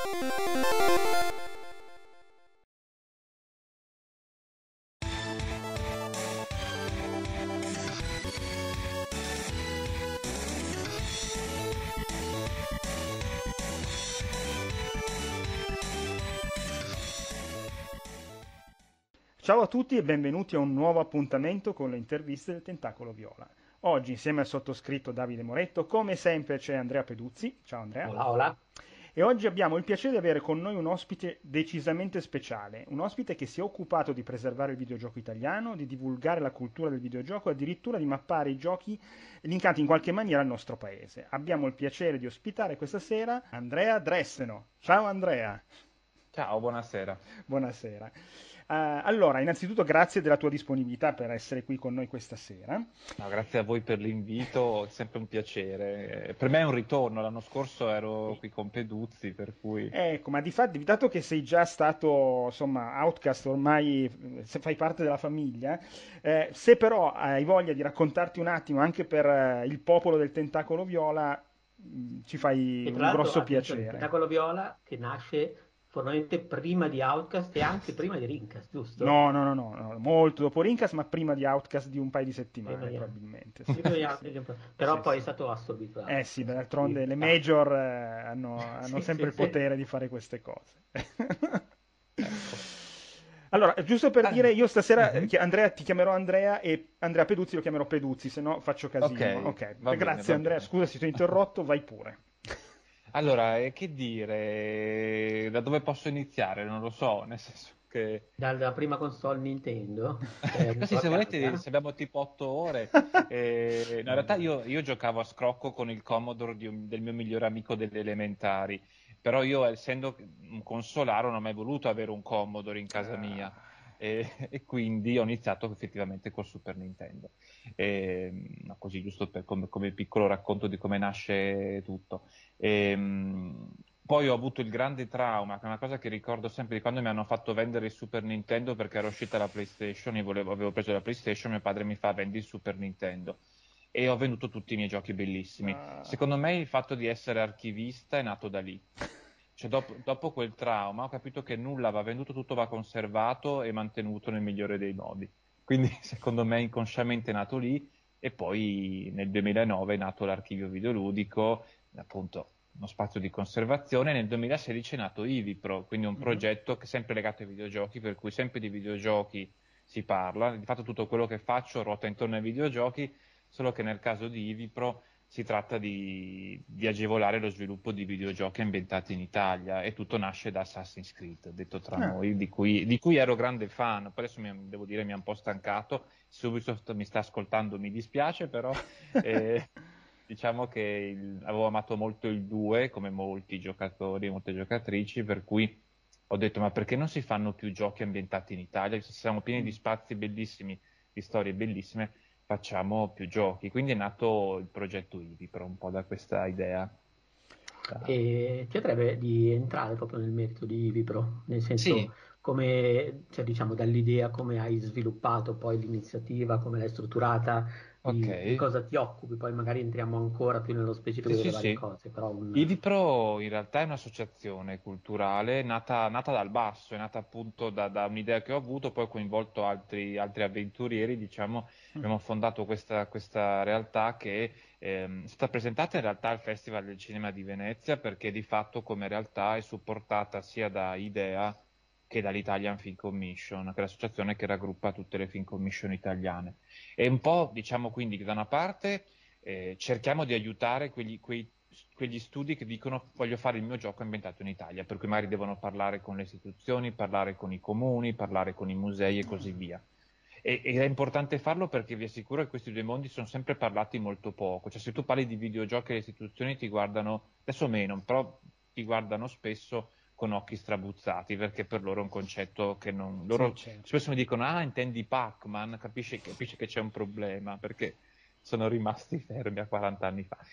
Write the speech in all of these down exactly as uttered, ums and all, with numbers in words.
Ciao a tutti e benvenuti a un nuovo appuntamento con le interviste del Tentacolo Viola. Oggi insieme al sottoscritto Davide Moretto, come sempre c'è Andrea Peduzzi. Ciao Andrea. Hola, hola. E oggi abbiamo il piacere di avere con noi un ospite decisamente speciale, un ospite che si è occupato di preservare il videogioco italiano, di divulgare la cultura del videogioco e addirittura di mappare i giochi linkati in qualche maniera al nostro paese. Abbiamo il piacere di ospitare questa sera Andrea Dresseno. Ciao Andrea. Ciao, buonasera. Buonasera. Uh, allora, innanzitutto grazie della tua disponibilità per essere qui con noi questa sera. No, grazie a voi per l'invito, è sempre un piacere. Eh, Per me è un ritorno, l'anno scorso ero qui con Peduzzi, per cui... Ecco, ma di fatti, dato che sei già stato, insomma, outcast, ormai eh, se fai parte della famiglia, eh, se però hai voglia di raccontarti un attimo anche per eh, il popolo del Tentacolo Viola, mh, ci fai E tra un l'altro, grosso attenzione, il piacere. Tentacolo Viola che nasce formalmente prima di Outcast e anche prima di Rincast, giusto? No, no, no, no, no, molto dopo Rincast, ma prima di Outcast di un paio di Prima settimane, di, probabilmente. Sì, prima di sì, sì. Outcast, Sì, però poi è sì. stato assorbito da Eh sì, beh, Outcast. d'altronde Quindi, le ah, major eh, hanno, hanno sì, sempre sì, il sì. potere di fare queste cose. Ecco. Allora, giusto per dire, Ah, io stasera, eh, mhm. chi- Andrea, ti chiamerò Andrea e Andrea Peduzzi lo chiamerò Peduzzi, se no faccio Ok, casino. Ok, va bene, grazie va Andrea, bene. scusa se ti ho interrotto, vai pure. Allora, eh, che dire? Da dove posso iniziare? Non lo so, nel senso che... Dalla prima console Nintendo che hai avuto Così, a se volete, casa. se abbiamo tipo otto ore. eh, no, in realtà io, io giocavo a scrocco con il Commodore di un- del mio migliore amico delle elementari, però io, essendo un consolare, non ho mai voluto avere un Commodore in casa mia. Ah, E, e quindi ho iniziato effettivamente col Super Nintendo. E, no, così, giusto per, come, come piccolo racconto di come nasce tutto. Ehm, poi ho avuto il grande trauma, che è una cosa che ricordo sempre di quando mi hanno fatto vendere il Super Nintendo perché era uscita la PlayStation, io volevo- avevo preso la PlayStation, mio padre mi fa vendi il Super Nintendo e ho venduto tutti i miei giochi bellissimi. ah. Secondo me il fatto di essere archivista è nato da lì. Cioè, dopo, dopo quel trauma ho capito che nulla va venduto, tutto va conservato e mantenuto nel migliore dei modi. Quindi, secondo me, inconsciamente è nato lì e poi nel duemilanove è nato l'archivio videoludico, appunto uno spazio di conservazione. Nel duemilasedici è nato Ivipro, quindi un Mhm. progetto che è sempre legato ai videogiochi, per cui sempre di videogiochi si parla. Di fatto tutto quello che faccio ruota intorno ai videogiochi, solo che nel caso di Ivipro si tratta di, di agevolare lo sviluppo di videogiochi ambientati in Italia e tutto nasce da Assassin's Creed, detto tra Ah. noi, di cui, di cui ero grande fan. Poi adesso mi, devo dire mi ha un po' stancato, se Ubisoft mi sta ascoltando mi dispiace, però eh, diciamo che il- avevo amato molto il due, come molti giocatori e molte giocatrici, per cui ho detto ma perché non si fanno più giochi ambientati in Italia? Siamo pieni di Mm. spazi bellissimi, di storie bellissime, facciamo più giochi. Quindi è nato il progetto Ivi, però un po' da questa idea. Da- E ti andrebbe di entrare proprio nel merito di Vipro, nel senso Sì, come, cioè, diciamo, dall'idea come hai sviluppato poi l'iniziativa, come l'hai strutturata, ok. di, di cosa ti occupi, poi magari entriamo ancora più nello specifico Sì, delle sì, varie sì. cose, però un... IVIPRO in realtà è un'associazione culturale nata, nata dal basso, è nata appunto da, da un'idea che ho avuto, poi ho coinvolto altri, altri avventurieri, diciamo, Mm. abbiamo fondato questa, questa realtà che ehm, è stata presentata in realtà al Festival del Cinema di Venezia perché di fatto come realtà è supportata sia da IDEA che dall'Italian Film Commission, che è l'associazione che raggruppa tutte le film commission italiane. E un po', diciamo quindi, che da una parte eh, cerchiamo di aiutare quegli, quei- quegli studi che dicono voglio fare il mio gioco ambientato in Italia, per cui magari devono parlare con le istituzioni, parlare con i comuni, parlare con i musei e così via. E, ed è importante farlo perché vi assicuro che questi due mondi sono sempre parlati molto poco. Cioè, se tu parli di videogiochi, le istituzioni ti guardano, adesso meno, però ti guardano spesso con occhi strabuzzati, perché per loro è un concetto che non... Sì, Loro certo. spesso mi dicono, ah, intendi Pac-Man, capisci, capisci che c'è un problema, perché sono rimasti fermi a quaranta anni fa.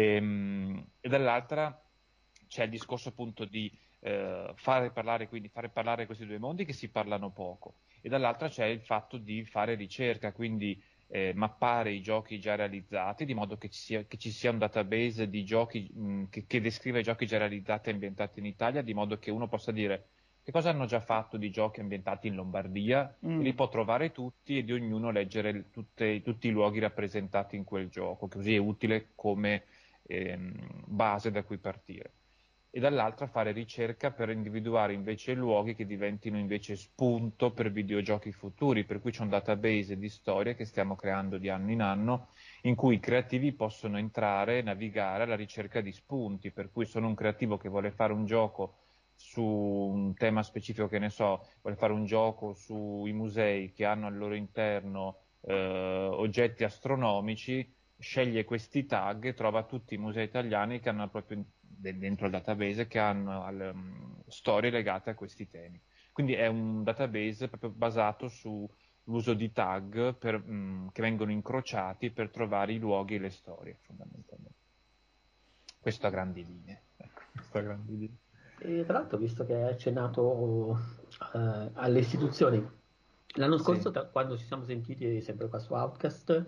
E, e dall'altra c'è il discorso appunto di eh, fare parlare, quindi fare parlare questi due mondi che si parlano poco, e dall'altra c'è il fatto di fare ricerca, quindi eh, mappare i giochi già realizzati, di modo che ci sia, che ci sia un database di giochi mh, che, che descrive i giochi già realizzati e ambientati in Italia, di modo che uno possa dire che cosa hanno già fatto di giochi ambientati in Lombardia, Mm. e li può trovare tutti e di ognuno leggere tutte, tutti i luoghi rappresentati in quel gioco, così è utile come ehm, base da cui partire. E dall'altra fare ricerca per individuare invece luoghi che diventino invece spunto per videogiochi futuri, per cui c'è un database di storie che stiamo creando di anno in anno, in cui i creativi possono entrare e navigare alla ricerca di spunti, per cui sono un creativo che vuole fare un gioco su un tema specifico, che ne so, vuole fare un gioco sui musei che hanno al loro interno eh, oggetti astronomici, sceglie questi tag e trova tutti i musei italiani che hanno proprio dentro il database, che hanno al, um, storie legate a questi temi. Quindi è un database proprio basato sull'uso di tag per, um, che vengono incrociati per trovare i luoghi e le storie, fondamentalmente. Questo a grandi linee. Ecco, questo a grandi linee. E tra l'altro, visto che hai accennato eh, alle istituzioni, l'anno scorso, Sì. tra- quando ci siamo sentiti sempre qua su Outcast,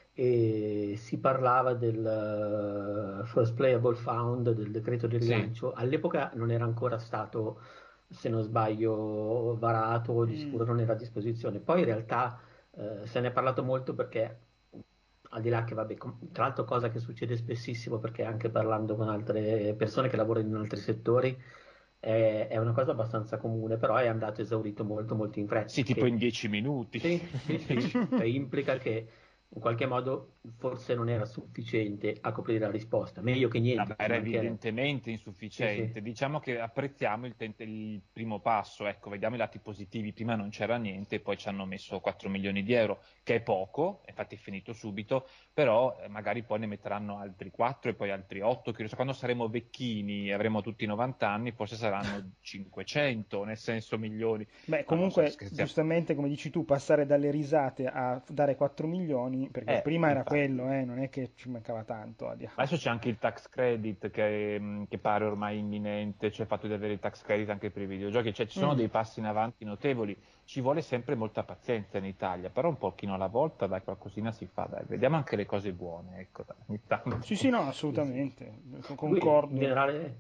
e si parlava del eh, First Playable Fund, del decreto di Sì. rilancio, all'epoca non era ancora stato, se non sbaglio, varato, o di Mm. sicuro non era a disposizione. Poi in realtà eh, se ne è parlato molto perché, al di là che, vabbè, com- tra l'altro cosa che succede spessissimo, perché anche parlando con altre persone che lavorano in altri settori, è, è una cosa abbastanza comune, però è andato esaurito molto molto in fretta, Sì, tipo in che dieci minuti. sì, sì, sì, cioè implica che in qualche modo forse non era sufficiente a coprire la risposta, meglio che No, niente, ma ci era mancherebbe. evidentemente Sì, sì. insufficiente. Diciamo che apprezziamo il, tent- il primo passo, ecco, vediamo i lati positivi. Prima non c'era niente, poi ci hanno messo quattro milioni di euro, che è poco, infatti è finito subito, però eh, magari poi ne metteranno altri quattro e poi altri otto, che quando saremo vecchini e avremo tutti novanta anni, forse saranno cinquecento, nel senso milioni. Beh, No, non so, comunque, scherziamo. giustamente, come dici tu, passare dalle risate a f- dare quattro milioni, perché Eh, prima era infatti. quello, eh, non è che ci mancava tanto a dire. Adesso c'è anche il tax credit che, mh, che pare ormai imminente, cioè il fatto di avere il tax credit anche per i videogiochi, cioè ci sono Mm. dei passi in avanti notevoli, ci vuole sempre molta pazienza in Italia, però un pochino alla volta dai, qualcosina si fa, dai, vediamo anche le cose buone, ecco, dai, ogni Sì, tanto. sì, no, Sì, sì. assolutamente, co- Lui in concordo. generale,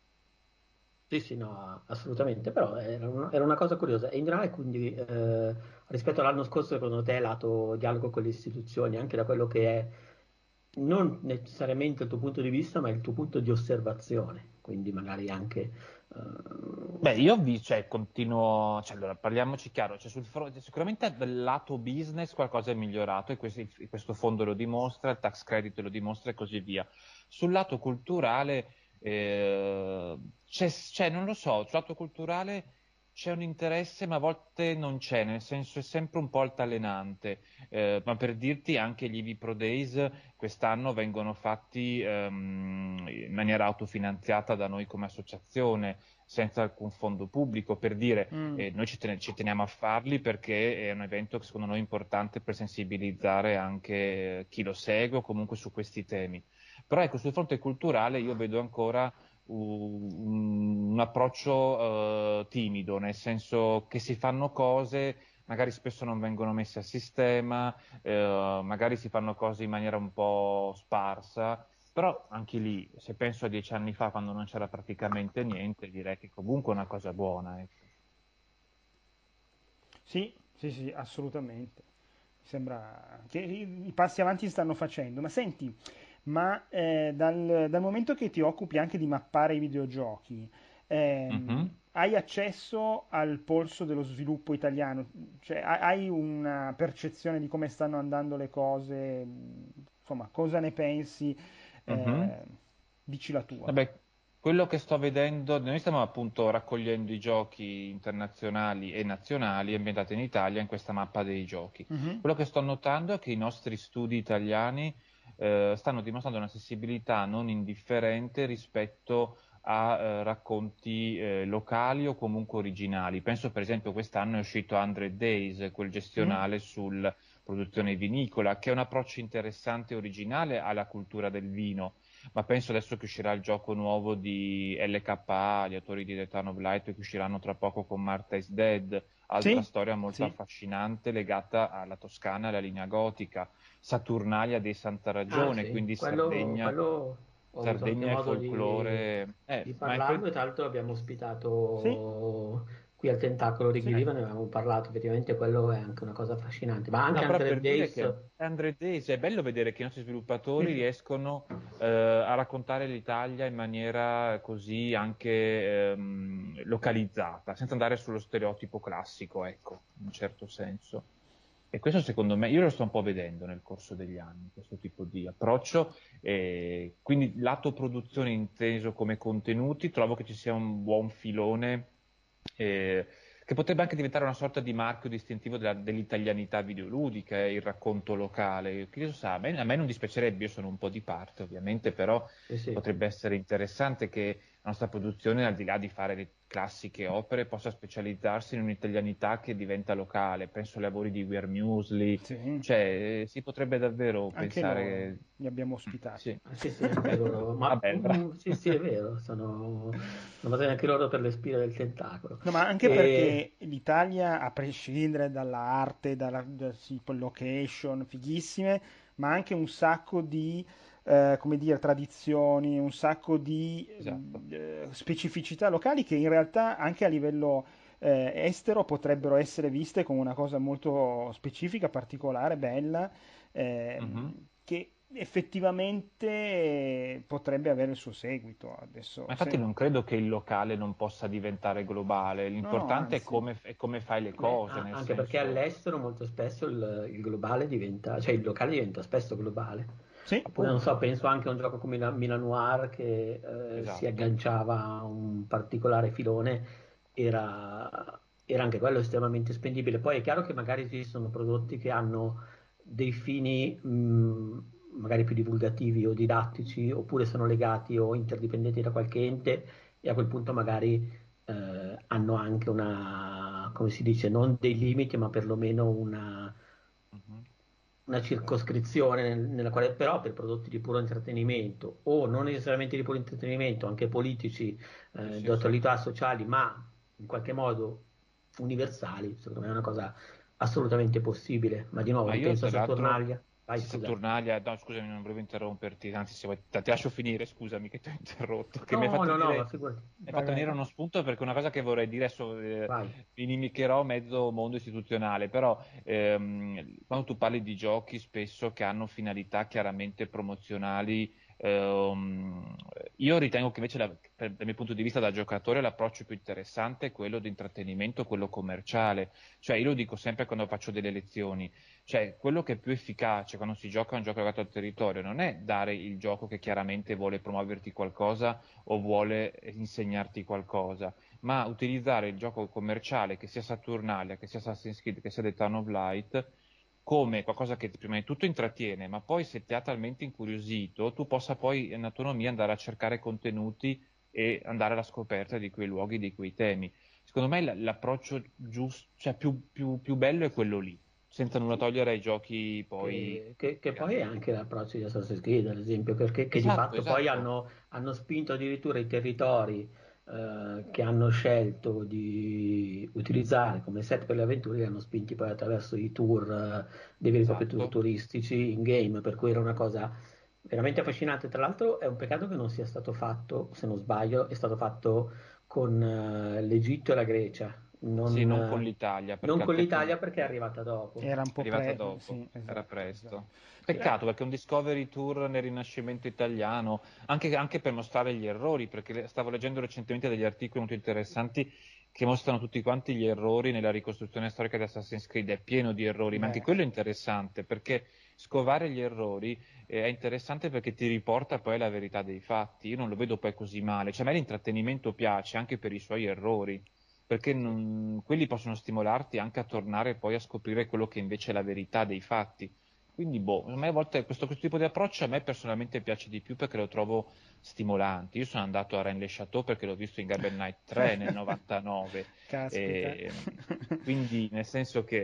sì, sì, no, assolutamente, però era una, era una cosa curiosa. E in generale, quindi, eh, rispetto all'anno scorso, secondo te, lato dialogo con le istituzioni, anche da quello che è non necessariamente il tuo punto di vista, ma il tuo punto di osservazione, quindi magari anche... Beh, eh, io vi, cioè, continuo, cioè, allora, parliamoci chiaro, cioè, sul fronte- sicuramente dal lato business qualcosa è migliorato e questi- questo fondo lo dimostra, il tax credit lo dimostra e così via. Sul lato culturale, eh, c'è, c'è, non lo so, sul lato culturale c'è un interesse, ma a volte non c'è, nel senso è sempre un po' altalenante. Eh, ma per dirti, anche gli I V I Pro Days quest'anno vengono fatti ehm, in maniera autofinanziata da noi come associazione, senza alcun fondo pubblico. Per dire, Mm. eh, noi ci, ten- ci teniamo a farli perché è un evento che secondo noi è importante per sensibilizzare anche eh, chi lo segue o comunque su questi temi. Però ecco, sul fronte culturale io vedo ancora un, un approccio eh, timido, nel senso che si fanno cose, magari spesso non vengono messe a sistema, eh, magari si fanno cose in maniera un po' sparsa. Però anche lì, se penso a dieci anni fa, quando non c'era praticamente niente, direi che comunque è una cosa buona. Ecco. Sì, sì, sì, assolutamente. Mi sembra che i, i passi avanti si stanno facendo. Ma senti, ma eh, dal, dal momento che ti occupi anche di mappare i videogiochi, ehm, Mhm. hai accesso al polso dello sviluppo italiano? Cioè, ha- hai una percezione di come stanno andando le cose? Insomma, cosa ne pensi? Mhm. Eh, dici la tua. Vabbè, quello che sto vedendo, noi stiamo appunto raccogliendo i giochi internazionali e nazionali ambientati in Italia in questa mappa dei giochi. Mhm. Quello che sto notando è che i nostri studi italiani eh, stanno dimostrando una sensibilità non indifferente rispetto a eh, racconti eh, locali o comunque originali. Penso per esempio quest'anno è uscito hundred Days, quel Mm. gestionale sulla produzione vinicola, che è un approccio interessante e originale alla cultura del vino, ma penso adesso che uscirà il gioco nuovo di L K A, gli autori di The Town of Light, che usciranno tra poco con Martha is Dead, altra Sì, storia molto sì. affascinante legata alla Toscana e alla linea gotica, Saturnalia dei Santa Ah Ragione, sì, quindi quello, Sardegna, quello ho avuto anche Sardegna e modo di, folklore. di Eh, ma è parlarlo quel... e tra l'altro l'abbiamo Sì, ospitato qui al Tentacolo di sì. Ghiriva, ne avevamo parlato, effettivamente quello è anche una cosa affascinante, ma anche No, però Hundred per dire Days, che Andre Days è bello vedere che i nostri sviluppatori riescono eh, a raccontare l'Italia in maniera così anche ehm, localizzata, senza andare sullo stereotipo classico, ecco, in un certo senso. E questo secondo me, io lo sto un po' vedendo nel corso degli anni, questo tipo di approccio. E quindi lato produzione inteso come contenuti, trovo che ci sia un buon filone eh, che potrebbe anche diventare una sorta di marchio distintivo della- dell'italianità videoludica, eh, il racconto locale. Chi lo sa, a me, a me non dispiacerebbe, io sono un po' di parte ovviamente, però sì, sì. potrebbe essere interessante che la nostra produzione, al di là di fare le classiche opere, possa specializzarsi in un'italianità che diventa locale. Penso ai lavori di Weir Muesli, Sì, cioè eh, si potrebbe davvero anche loro pensare... li abbiamo Mm, ospitati. sì. Ah, sì, sì, anche loro, ma Vabbè, allora. mm, sì, sì, è vero, sono, sono passati anche loro per le spine del tentacolo. No, ma anche E, perché l'Italia, a prescindere dall'arte, dalla, da, sì, poi location fighissime, ma anche un sacco di, eh, come dire, tradizioni, un sacco di Esatto. eh, specificità locali che in realtà anche a livello eh, estero potrebbero essere viste come una cosa molto specifica, particolare, bella, Mhm. ehm, che effettivamente potrebbe avere il suo seguito. Ma Adesso, infatti se... non credo che il locale non possa diventare globale, No, no, l'importante è anzi. come, è come fai le beh, cose, a- nel anche perché senso... all'estero molto spesso il, il globale diventa, cioè il locale diventa spesso globale. Sì, Oppure non so, penso anche a un gioco come Mila- Milan Noir che eh, si Esatto. agganciava a un particolare filone, era, era anche quello estremamente spendibile. Poi è chiaro che magari ci sono prodotti che hanno dei fini mh, magari più divulgativi o didattici, oppure sono legati o interdipendenti da qualche ente e a quel punto magari eh, hanno anche una, come si dice, non dei limiti, ma perlomeno una, Mhm. una circoscrizione nel- nella quale però per prodotti di puro intrattenimento o non necessariamente di puro intrattenimento, anche politici, Sì, eh, di sì, sì. attualità sociali, ma in qualche modo universali, secondo me è una cosa assolutamente possibile. Ma di nuovo Ma io ripenso a tra l'altro, Saturnalia. Vai, sì, scusa. Saturnalia, no scusami, non volevo interromperti, anzi se vuoi, ti lascio finire, scusami che ti ho interrotto, che mi hai No, fatto no, no, ma venire, figurati. mi hai vai, fatto vai. venire uno spunto perché una cosa che vorrei dire adesso eh, Vai. mi inimicherò mezzo mondo istituzionale, però ehm, quando tu parli di giochi spesso che hanno finalità chiaramente promozionali, ehm, io ritengo che invece la- per- dal mio punto di vista da giocatore l'approccio più interessante è quello di intrattenimento, quello commerciale, cioè io lo dico sempre quando faccio delle lezioni. Cioè, quello che è più efficace quando si gioca un gioco legato al territorio non è dare il gioco che chiaramente vuole promuoverti qualcosa o vuole insegnarti qualcosa, ma utilizzare il gioco commerciale, che sia Saturnalia, che sia Assassin's Creed, che sia The Town of Light, come qualcosa che prima di tutto intrattiene, ma poi se ti ha talmente incuriosito, tu possa poi in autonomia andare a cercare contenuti e andare alla scoperta di quei luoghi, di quei temi. Secondo me l- l'approccio giusto, cioè più, più- più bello è quello lì, senza nulla togliere ai giochi poi Che, che- che poi è legati. anche l'approccio di Assassin's Creed, ad esempio, perché che di Esatto, fatto poi esatto, hanno, hanno spinto addirittura i territori eh, che hanno scelto di utilizzare come set per le avventure, li hanno spinti poi attraverso i tour, eh, dei veri e propri tour esatto. turistici in game, per cui era una cosa veramente affascinante. Tra l'altro è un peccato che non sia stato fatto, se non sbaglio, è stato fatto con eh, l'Egitto e la Grecia, Sì, non, non con eh, l'Italia, non perché al con tempo l'Italia no, perché è è arrivata dopo. Era un po' arrivata pre... dopo, Sì, era esatto, esatto. presto. Eh, Peccato perché un Discovery Tour nel Rinascimento italiano, anche, anche per mostrare gli errori, perché le- stavo leggendo recentemente degli articoli molto interessanti che mostrano tutti quanti gli errori nella ricostruzione storica di Assassin's Creed, è pieno di errori, ma anche beh, quello è interessante perché scovare gli errori eh, è interessante perché ti riporta poi alla verità dei fatti. Io non lo vedo poi così male, cioè a me l'intrattenimento piace anche per i suoi errori, perché Sì. non- quelli possono stimolarti anche a tornare poi a scoprire quello che invece è la verità dei fatti. Quindi, boh, a me a volte questo, questo tipo di approccio a me personalmente piace di più perché lo trovo stimolante. Io sono andato a Rennes-le-Château perché l'ho visto in Gaben Night tre nel novantanove, caspita. e, quindi nel senso che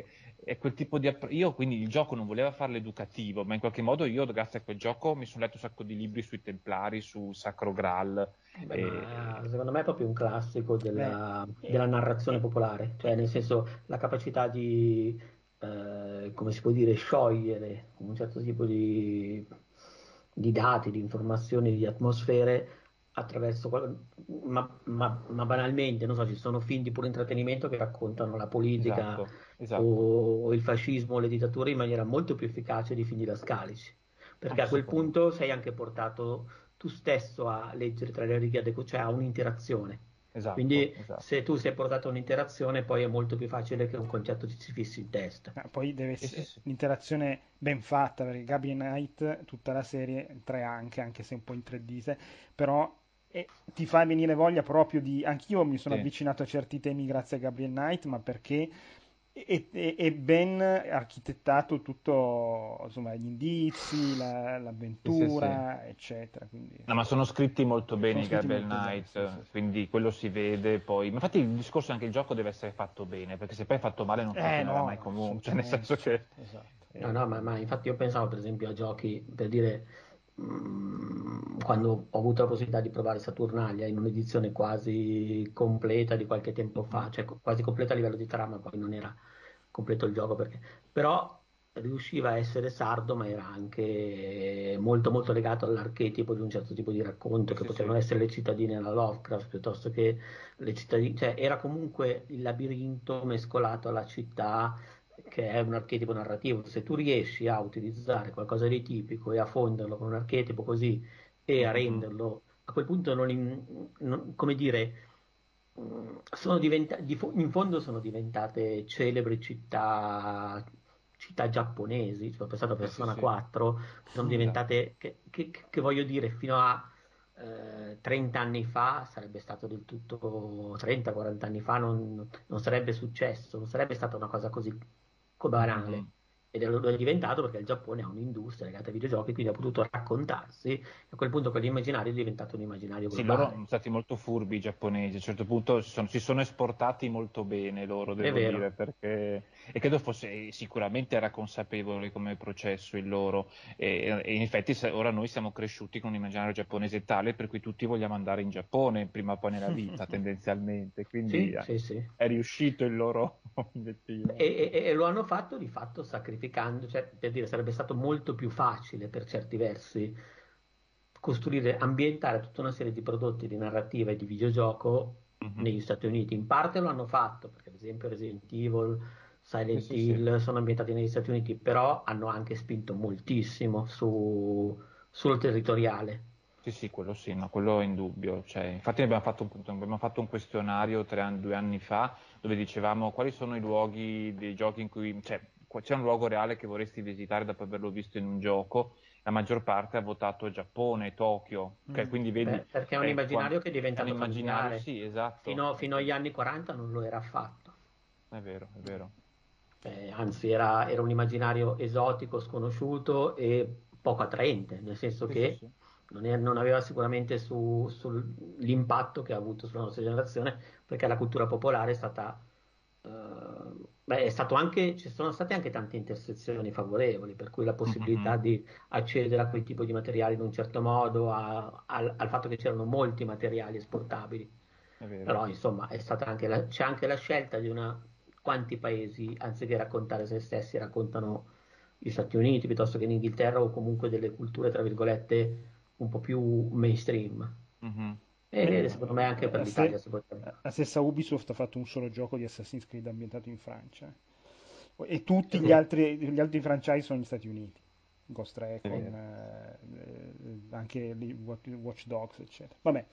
è quel tipo di app- io quindi il gioco non voleva farlo educativo, ma in qualche modo io grazie a quel gioco mi sono letto un sacco di libri sui Templari, su Sacro Graal. Beh, ma E... secondo me è proprio un classico Beh, della, e- della narrazione e- popolare, cioè e- nel senso la capacità di, eh, come si può dire, sciogliere un certo tipo di, di dati, di informazioni, di atmosfere attraverso, qual- ma, ma- ma banalmente, non so, ci sono film di puro intrattenimento che raccontano la politica Esatto, esatto, o, o il fascismo o le dittature in maniera molto più efficace di film didascalici, perché anche a quel secondo me. punto sei anche portato tu stesso a leggere tra le righe, cioè a un'interazione. Esatto, Quindi se esatto. tu sei portato a un'interazione, poi è molto più facile che un concetto ti si fissi in testa. ma poi deve Sì, sì, essere sì. l'interazione ben fatta, perché Gabriel Knight, tutta la serie, tre anche, anche se un po' in tre D, se- però eh, ti fa venire voglia proprio di... Anch'io mi sono Sì. avvicinato a certi temi grazie a Gabriel Knight, ma perché è, è- è ben architettato tutto, insomma, gli indizi, la- Sì, sì, sì. l'avventura, eccetera. Quindi No, ma sono scritti molto sono bene i scritti Gabriel molto bene, sì, sì, Knight, sì. quindi quello si vede poi. Ma infatti il discorso è anche il gioco deve essere fatto bene, perché se poi è fatto male non Eh funzionerà no, mai no, comunque, cioè nel assolutamente, senso che... certo, esatto. No, eh, no, ma, ma infatti io pensavo per esempio a giochi, per dire, mm, quando ho avuto la possibilità di provare Saturnalia in un'edizione quasi completa di qualche tempo mhm, fa, cioè co- quasi completa a livello di trama, poi non era completo il gioco perché, però riusciva a essere sardo, ma era anche molto molto legato all'archetipo di un certo tipo di racconto, sì, che sì, potevano sì, essere le cittadine alla Lovecraft, piuttosto che le cittadine, cioè era comunque il labirinto mescolato alla città che è un archetipo narrativo. Se tu riesci a utilizzare qualcosa di tipico e a fonderlo con un archetipo così e a mhm, renderlo, a quel punto non, in- non- come dire, mh, sono diventa- di fo- in fondo sono diventate celebri città, città giapponesi, cioè ho pensato a sì, sì, Persona sì, quattro, che sono esatto. diventate, che, che- che voglio dire, fino a eh, trenta anni fa sarebbe stato del tutto, trenta quaranta anni fa non, non sarebbe successo, non sarebbe stata una cosa così banale. Mhm. Ed è lo è diventato perché il Giappone ha un'industria legata ai videogiochi, quindi ha potuto raccontarsi, e a quel punto quell'immaginario è diventato un immaginario Sì, loro globale. sono stati molto furbi i giapponesi, a un certo punto si sono, si sono esportati molto bene loro, È devo dire, vero, perché e credo fosse, sicuramente era consapevole come processo il loro, e, e in effetti se- ora noi siamo cresciuti con un immaginario giapponese tale per cui tutti vogliamo andare in Giappone prima o poi nella vita, tendenzialmente, quindi sì, eh, sì, sì. è riuscito il loro obiettivo. E, e- e lo hanno fatto di fatto sacrificando, cioè per dire sarebbe stato molto più facile per certi versi costruire, ambientare tutta una serie di prodotti di narrativa e di videogioco Mhm. negli Stati Uniti. In parte lo hanno fatto, perché ad esempio Resident Evil, Sì, Silent sì, sì. Hill sono ambientati negli Stati Uniti, però hanno anche spinto moltissimo su- sul territoriale. Sì, sì, quello sì, no, quello è indubbio. Cioè, infatti ne abbiamo fatto un, abbiamo fatto un questionario tre anni, due anni fa dove dicevamo quali sono i luoghi dei giochi in cui, cioè, qua- c'è un luogo reale che vorresti visitare dopo averlo visto in un gioco. La maggior parte ha votato Giappone, Tokyo, cioè, Mm. quindi vedi, Beh, perché è un eh, qua- immaginario che è è un diventato immaginario, familiare. sì, esatto, Fino, è, fino agli anni quaranta non lo era affatto. è vero, è vero. Eh, anzi era, era un immaginario esotico, sconosciuto e poco attraente, nel senso Sì, sì, che sì. non, è- non aveva sicuramente su- sull'impatto che ha avuto sulla nostra generazione, perché la cultura popolare è stata, eh, beh, è stato anche, ci sono state anche tante intersezioni favorevoli, per cui la possibilità Mhm, di accedere a quel tipo di materiali in un certo modo, a- al, al fatto che c'erano molti materiali esportabili. è vero. Però, insomma, è stata anche la- c'è anche la scelta di una quanti paesi, anziché raccontare se stessi, raccontano gli Stati Uniti piuttosto che l'Inghilterra o comunque delle culture, tra virgolette, un po' più mainstream. Mhm. Beh, E secondo me anche per la, l'Italia ste- si potrebbe. la stessa Ubisoft ha fatto un solo gioco di Assassin's Creed ambientato in Francia. E È tutti gli vero. altri, gli altri franchise sono negli Stati Uniti. Ghost È Recon, vero. eh, eh, anche lì Watch Watch Dogs, eccetera. Vabbè.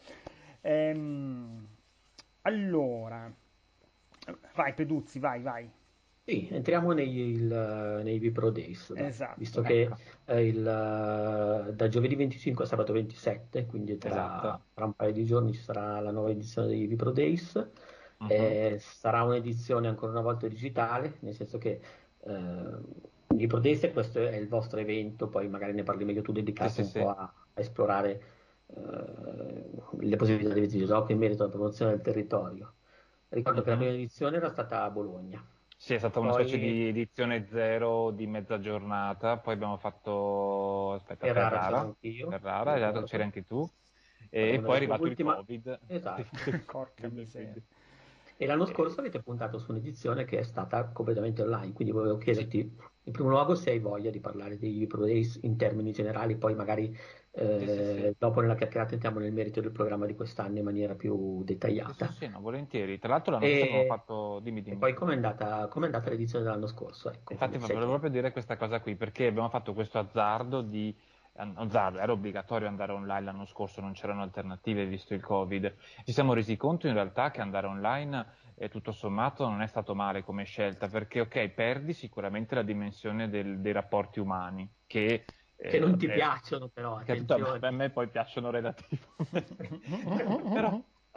Ehm, allora, vai Peduzzi, vai, vai. Sì, entriamo nei, il- nei Vipro Days, dai, visto Esatto. che Ecco, eh, il, eh, da giovedì venticinque a sabato ventisette, quindi tra, esatto. tra un paio di giorni ci sarà la nuova edizione dei Vipro Days. Mhm. Eh, sarà un'edizione ancora una volta digitale, nel senso che eh, Vipro Days, questo è il vostro evento, poi magari ne parli meglio tu, Sì, dedicato sì, un po' sì. a, a esplorare eh, le possibilità di videogioco in merito alla promozione del territorio. Ricordo che la Mhm. prima edizione era stata a Bologna. Sì, è stata una Poi specie di edizione zero di mezza giornata, poi abbiamo fatto, aspetta, Ferrara c'ero Ferrara, anch'io, mi Ferrara, esatto, c'eri ricordo. anche tu, Poi e quando poi è ho detto arrivato il l'ultima, Covid, è esatto. arrivato il Porca Covid, miseria. quindi, E l'anno eh, scorso avete puntato su un'edizione che è stata completamente online, quindi volevo sì, chiederti in primo luogo se hai voglia di parlare dei Pro Days in termini generali, poi magari sì, sì, sì. eh, dopo nella chiacchierata entriamo nel merito del programma di quest'anno in maniera più Sì, sì, dettagliata. sì, no, volentieri. Tra l'altro l'anno scorso abbiamo E, fatto, dimmi, e dimmi, poi scusa. com'è andata, com'è andata l'edizione dell'anno scorso? Ecco, Infatti come sei volevo tu? proprio dire questa cosa qui, perché abbiamo fatto questo azzardo di... azzardo, era obbligatorio andare online l'anno scorso, non c'erano alternative visto il Covid. Ci siamo resi conto in realtà che andare online, eh, tutto sommato, non è stato male come scelta, perché ok, perdi sicuramente la dimensione del- dei rapporti umani, che, Che eh, non ti è- piacciono però, che a, tutta- attenzione. a me poi piacciono relativamente. Però,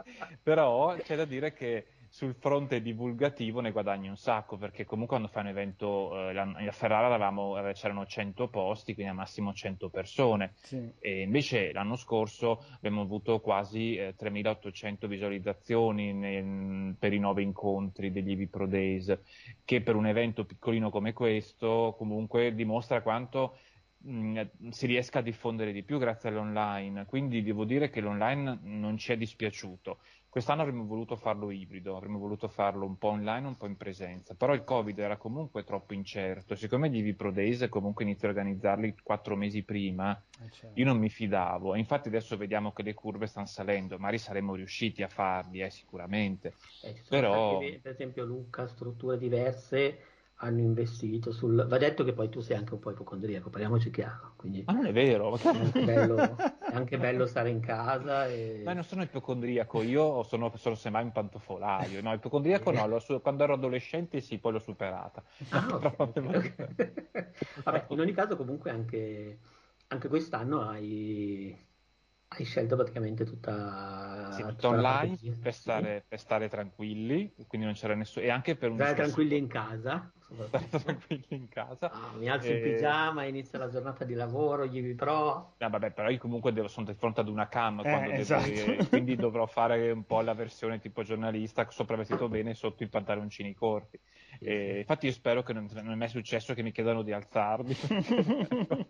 però c'è da dire che sul fronte divulgativo ne guadagni un sacco, perché comunque quando fai un evento, eh, a Ferrara avevamo- eh, c'erano cento posti, quindi al massimo cento persone. Sì. E invece l'anno scorso abbiamo avuto quasi eh, tremilaottocento visualizzazioni nel- per i nove incontri degli Evi Pro Days, che per un evento piccolino come questo comunque dimostra quanto mh, si riesca a diffondere di più grazie all'online. Quindi devo dire che l'online non ci è dispiaciuto. Quest'anno avremmo voluto farlo ibrido, avremmo voluto farlo un po' online, un po' in presenza, però il Covid era comunque troppo incerto. Siccome gli Evi Pro Days comunque inizio a organizzarli quattro mesi prima, Eh, io certo. non mi fidavo. E infatti adesso vediamo che le curve stanno salendo, magari saremmo riusciti a farli, eh, sicuramente. Eh, ci sono stati, Però, ve- per esempio, Luca, strutture diverse hanno investito sul... Va detto che poi tu sei anche un po' ipocondriaco, parliamoci chiaro, quindi ma non è vero. è anche bello, è anche bello stare in casa Ma e... non sono ipocondriaco, io sono, sono semmai un pantofolaio. No, ipocondriaco e- no, l'ho su- quando ero adolescente sì, poi l'ho superata. Ah, Però ok, ok, devo dire- ok. Vabbè, in ogni caso comunque anche, anche quest'anno hai, hai scelto praticamente Sì, tutta, tutto tutta la parte online di... per Sì? stare, per stare tranquilli, quindi non c'era nessuno, e anche per un Stare discorso tranquilli economico, in casa, stare soprattutto. tranquilli in casa. Ah, mi alzo in E... pigiama, inizia la giornata di lavoro, gli Pro. No, vabbè, però io comunque devo- sono di fronte ad una cam Eh, quando devo, esatto. eh, quindi dovrò fare un po' la versione tipo giornalista, sopra vestito bene, sotto i pantaloncini corti. Sì, sì. E infatti io spero che non, non è mai successo che mi chiedano di alzarmi, perché ecco,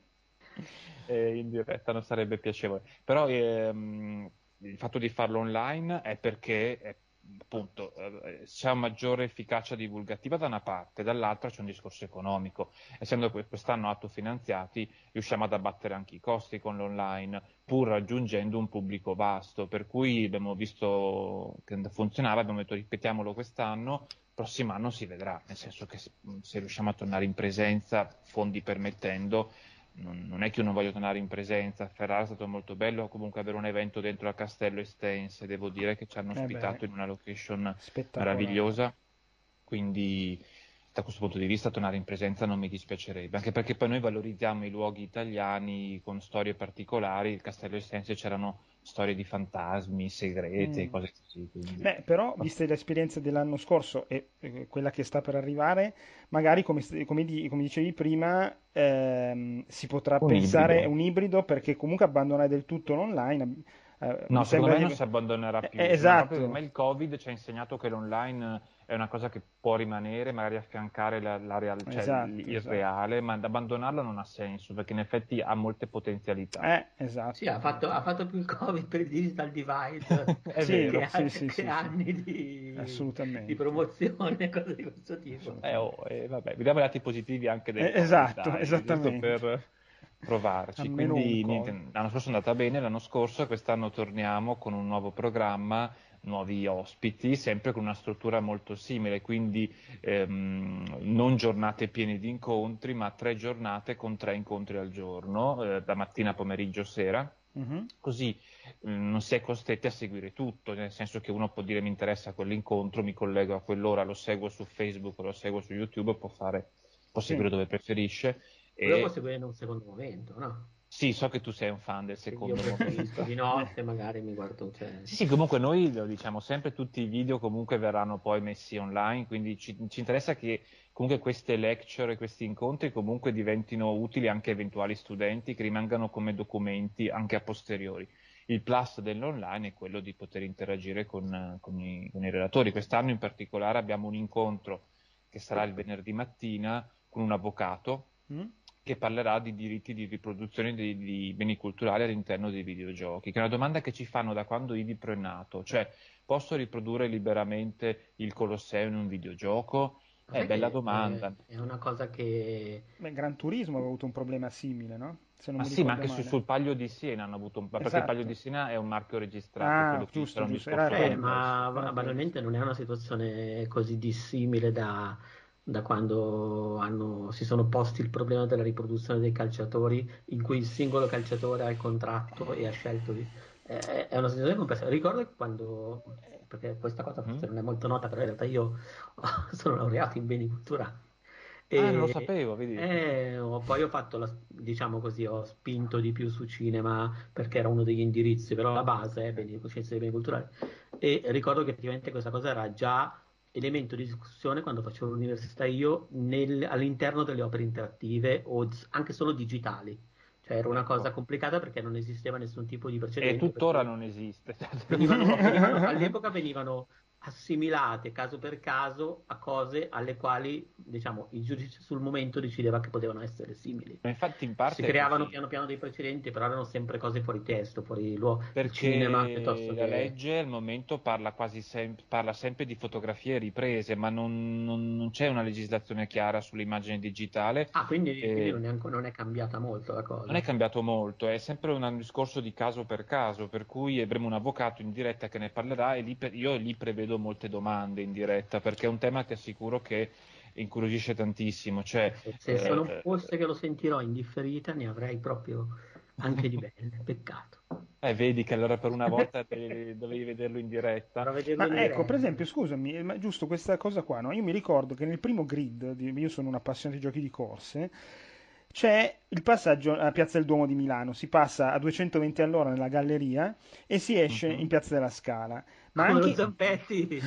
eh, in diretta non sarebbe piacevole. Però ehm, il fatto di farlo online è perché eh, appunto eh, c'è una maggiore efficacia divulgativa da una parte, dall'altra c'è un discorso economico. Essendo que- quest'anno autofinanziati, riusciamo ad abbattere anche i costi con l'online, pur raggiungendo un pubblico vasto. Per cui abbiamo visto che funzionava, abbiamo detto ripetiamolo quest'anno, prossimo anno si vedrà, nel senso che se, se riusciamo a tornare in presenza, fondi permettendo, non, non è che io non voglio tornare in presenza. Ferrara è stato molto bello comunque avere un evento dentro al Castello Estense, devo dire che ci hanno Eh beh, ospitato in una location spettacolare. meravigliosa, quindi da questo punto di vista tornare in presenza non mi dispiacerebbe, anche perché poi noi valorizziamo i luoghi italiani con storie particolari. Il Castello Estense c'erano storie di fantasmi, segrete, Mm. cose così, quindi... Beh, però, viste le esperienze dell'anno scorso e eh, quella che sta per arrivare, magari, come, st- come di- come dicevi prima, ehm, si potrà Un pensare a ibrido. un ibrido perché comunque abbandonare del tutto l'online, eh, No, mi secondo sembra me di... non si abbandonerà Eh, eh, più, ma proprio secondo esatto, me il Covid ci ha insegnato che l'online è una cosa che può rimanere, magari affiancare la, la real- cioè il esatto, il esatto. reale, ma ad abbandonarlo non ha senso, perché in effetti ha molte potenzialità. Eh, Sì, esatto, ha fatto, ha esatto. fatto più il Covid per il digital divide È Sì, che, vero. sì, a- sì, che sì, sì, anni di, di assolutamente, promozione, cose di questo tipo. Eh, assolutamente. oh, eh, vabbè, vediamo i lati positivi anche Eh, del Covid, esatto, dai, giusto esattamente. per provarci. Almeno un Quindi niente, Covid. l'anno scorso è andata bene, l'anno scorso, quest'anno torniamo con un nuovo programma, nuovi ospiti, sempre con una struttura molto simile, quindi ehm, non giornate piene di incontri, ma tre giornate con tre incontri al giorno, eh, da mattina, pomeriggio, sera. Mhm. Così eh, non si è costretti a seguire tutto, nel senso che uno può dire mi interessa quell'incontro, mi collego a quell'ora, lo seguo su Facebook, lo seguo su YouTube, può fare, può Sì, seguire dove preferisce. Poi lo può E seguire in un secondo momento, no? sì, so che tu sei un fan del Quindi io secondo preferisco momento. di notte, magari mi guardo, cioè... Sì, sì, comunque noi lo diciamo sempre, tutti i video comunque verranno poi messi online, quindi ci, ci interessa che comunque queste lecture e questi incontri comunque diventino utili anche a eventuali studenti, che rimangano come documenti anche a posteriori. Il plus dell'online è quello di poter interagire con, con i, con i relatori. Quest'anno in particolare abbiamo un incontro che sarà il venerdì mattina, con un avvocato mm. che parlerà di diritti di riproduzione di, di beni culturali all'interno dei videogiochi, che è una domanda che ci fanno da quando Idipro è nato, cioè posso riprodurre liberamente il Colosseo in un videogioco? È eh, bella domanda. È, è una cosa che... Beh, Gran Turismo aveva avuto un problema simile, no? Se non ma mi sì, ma anche su, sul Palio di Siena hanno avuto un... Esatto. Perché il Palio di Siena è un marchio registrato. Ah, giusto, giusto. Era eh, ma era banalmente non è una situazione così dissimile da, da quando hanno, si sono posti il problema della riproduzione dei calciatori, in cui il singolo calciatore ha il contratto e ha scelto di... Eh, è una situazione complessa. Ricordo che quando... perché questa cosa forse mm. non è molto nota, però in realtà io sono laureato in beni culturali. E, ah, non lo sapevo, vedi. Eh, poi ho fatto, la, diciamo così, ho spinto di più su cinema perché era uno degli indirizzi, però la base è beni, scienze dei beni culturali. E ricordo che effettivamente questa cosa era già elemento di discussione quando facevo l'università io nel, all'interno delle opere interattive o anche solo digitali. Cioè era una ecco. cosa complicata perché non esisteva nessun tipo di precedente. E tuttora non esiste. Venivano, venivano, all'epoca venivano assimilate caso per caso a cose alle quali, diciamo, il giudice sul momento decideva che potevano essere simili. Ma infatti in parte si creavano piano piano dei precedenti, però erano sempre cose fuori testo, fuori luogo, perché cinema piuttosto la che... legge al momento parla quasi sem- parla sempre di fotografie riprese, ma non, non, non c'è una legislazione chiara sull'immagine digitale. Ah, quindi, e... quindi non, è anco, non è cambiata molto la cosa. Non è cambiato molto, è sempre un discorso di caso per caso, per cui avremo un avvocato in diretta che ne parlerà e lì per, io lì prevedo molte domande in diretta, perché è un tema che assicuro che incuriosisce tantissimo. Cioè, se eh, se non fosse che lo sentirò in differita ne avrei proprio anche di belle, peccato. Eh, vedi che allora per una volta dovevi, dovevi vederlo in diretta. Vederlo ma in ecco, diretta. Per esempio, scusami, ma giusto questa cosa qua, no? Io mi ricordo che nel primo grid, io sono un appassionato di giochi di corse, c'è il passaggio a Piazza del Duomo di Milano, si passa a duecentoventi all'ora nella galleria e si esce uh-huh. in Piazza della Scala. Ma come anche... lo Zampetti,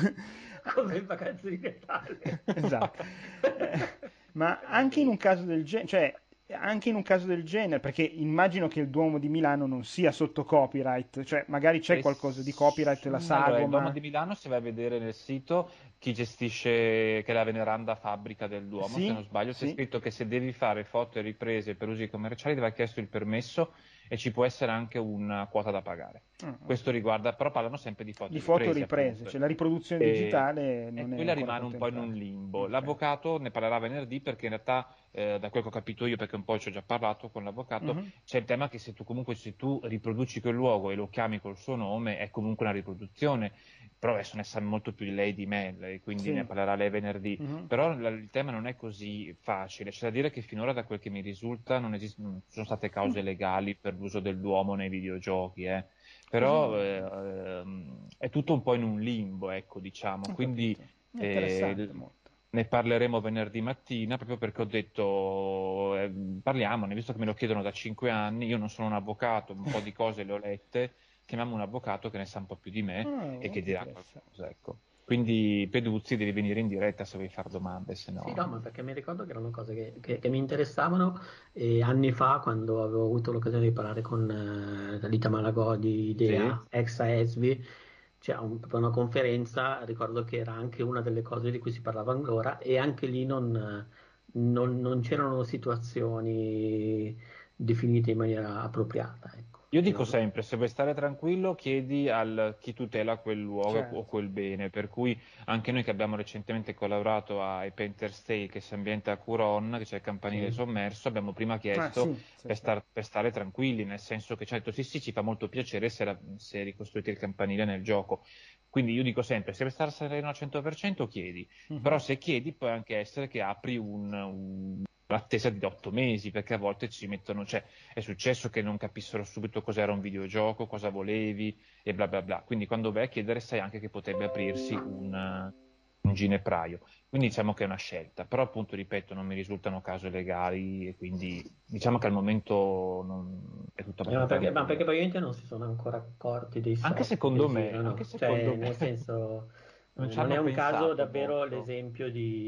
come in Vacanze di Natale. Esatto. Eh, ma anche in un caso del genere, cioè anche in un caso del genere, perché immagino che il Duomo di Milano non sia sotto copyright, cioè magari c'è qualcosa di copyright, la sagoma. Allora, il Duomo di Milano, se vai a vedere nel sito, chi gestisce, che è la veneranda fabbrica del Duomo, sì, se non sbaglio, c'è sì. scritto che se devi fare foto e riprese per usi commerciali deve aver chiesto il permesso e ci può essere anche una quota da pagare. Uh-huh. Questo riguarda, però parlano sempre di foto di riprese. Foto riprese, cioè la riproduzione e, digitale non e quella rimane un po' in un limbo. Okay. L'avvocato ne parlerà venerdì perché in realtà, eh, da quel che ho capito io, perché un po' ci ho già parlato con l'avvocato, uh-huh. c'è il tema che se tu comunque se tu riproduci quel luogo e lo chiami col suo nome è comunque una riproduzione. Però adesso ne sa molto più di lei di me, e quindi sì. ne parlerà lei venerdì. Uh-huh. Però la, il tema non è così facile. C'è da dire che finora, da quel che mi risulta, non, esist- non ci sono state cause uh-huh. legali per l'uso del Duomo nei videogiochi. Eh. Però uh-huh. eh, è tutto un po' in un limbo, ecco, diciamo. Ho quindi eh, ne parleremo venerdì mattina, proprio perché ho detto, eh, parliamone, visto che me lo chiedono da cinque anni, io non sono un avvocato, un po' di cose le ho lette, chiamiamo un avvocato che ne sa un po' più di me oh, e che dirà qualcosa, ecco. Quindi Peduzzi devi venire in diretta se vuoi fare domande, se no... Sì, no, ma perché mi ricordo che erano cose che, che, che mi interessavano e anni fa, quando avevo avuto l'occasione di parlare con eh, Lita Malagò di Idea, sì. ex A E S V I, c'è un, una conferenza, ricordo che era anche una delle cose di cui si parlava allora e anche lì non, non, non c'erano situazioni definite in maniera appropriata, ecco. Io dico sempre, se vuoi stare tranquillo, chiedi a chi tutela quel luogo certo. o quel bene, per cui anche noi che abbiamo recentemente collaborato ai Painter's Tale che si ambienta a Curon, che c'è il campanile sì. sommerso, abbiamo prima chiesto ah, sì, sì, per, star, per stare tranquilli, nel senso che certo sì sì ci fa molto piacere se, la, se ricostruite il campanile nel gioco. Quindi io dico sempre, se vuoi stare sereno al cento per cento chiedi, uh-huh. però se chiedi può anche essere che apri un... un l'attesa di otto mesi, perché a volte ci mettono, cioè è successo che non capissero subito cos'era un videogioco, cosa volevi e bla bla bla, quindi quando vai a chiedere sai anche che potrebbe aprirsi un, un ginepraio, quindi diciamo che è una scelta, però appunto ripeto non mi risultano cause legali e quindi diciamo che al momento non è tutto abbastanza... Ma perché, ma perché probabilmente non si sono ancora accorti dei soldi anche secondo me, girano. Anche secondo cioè, me. nel senso non, non è un caso davvero molto. L'esempio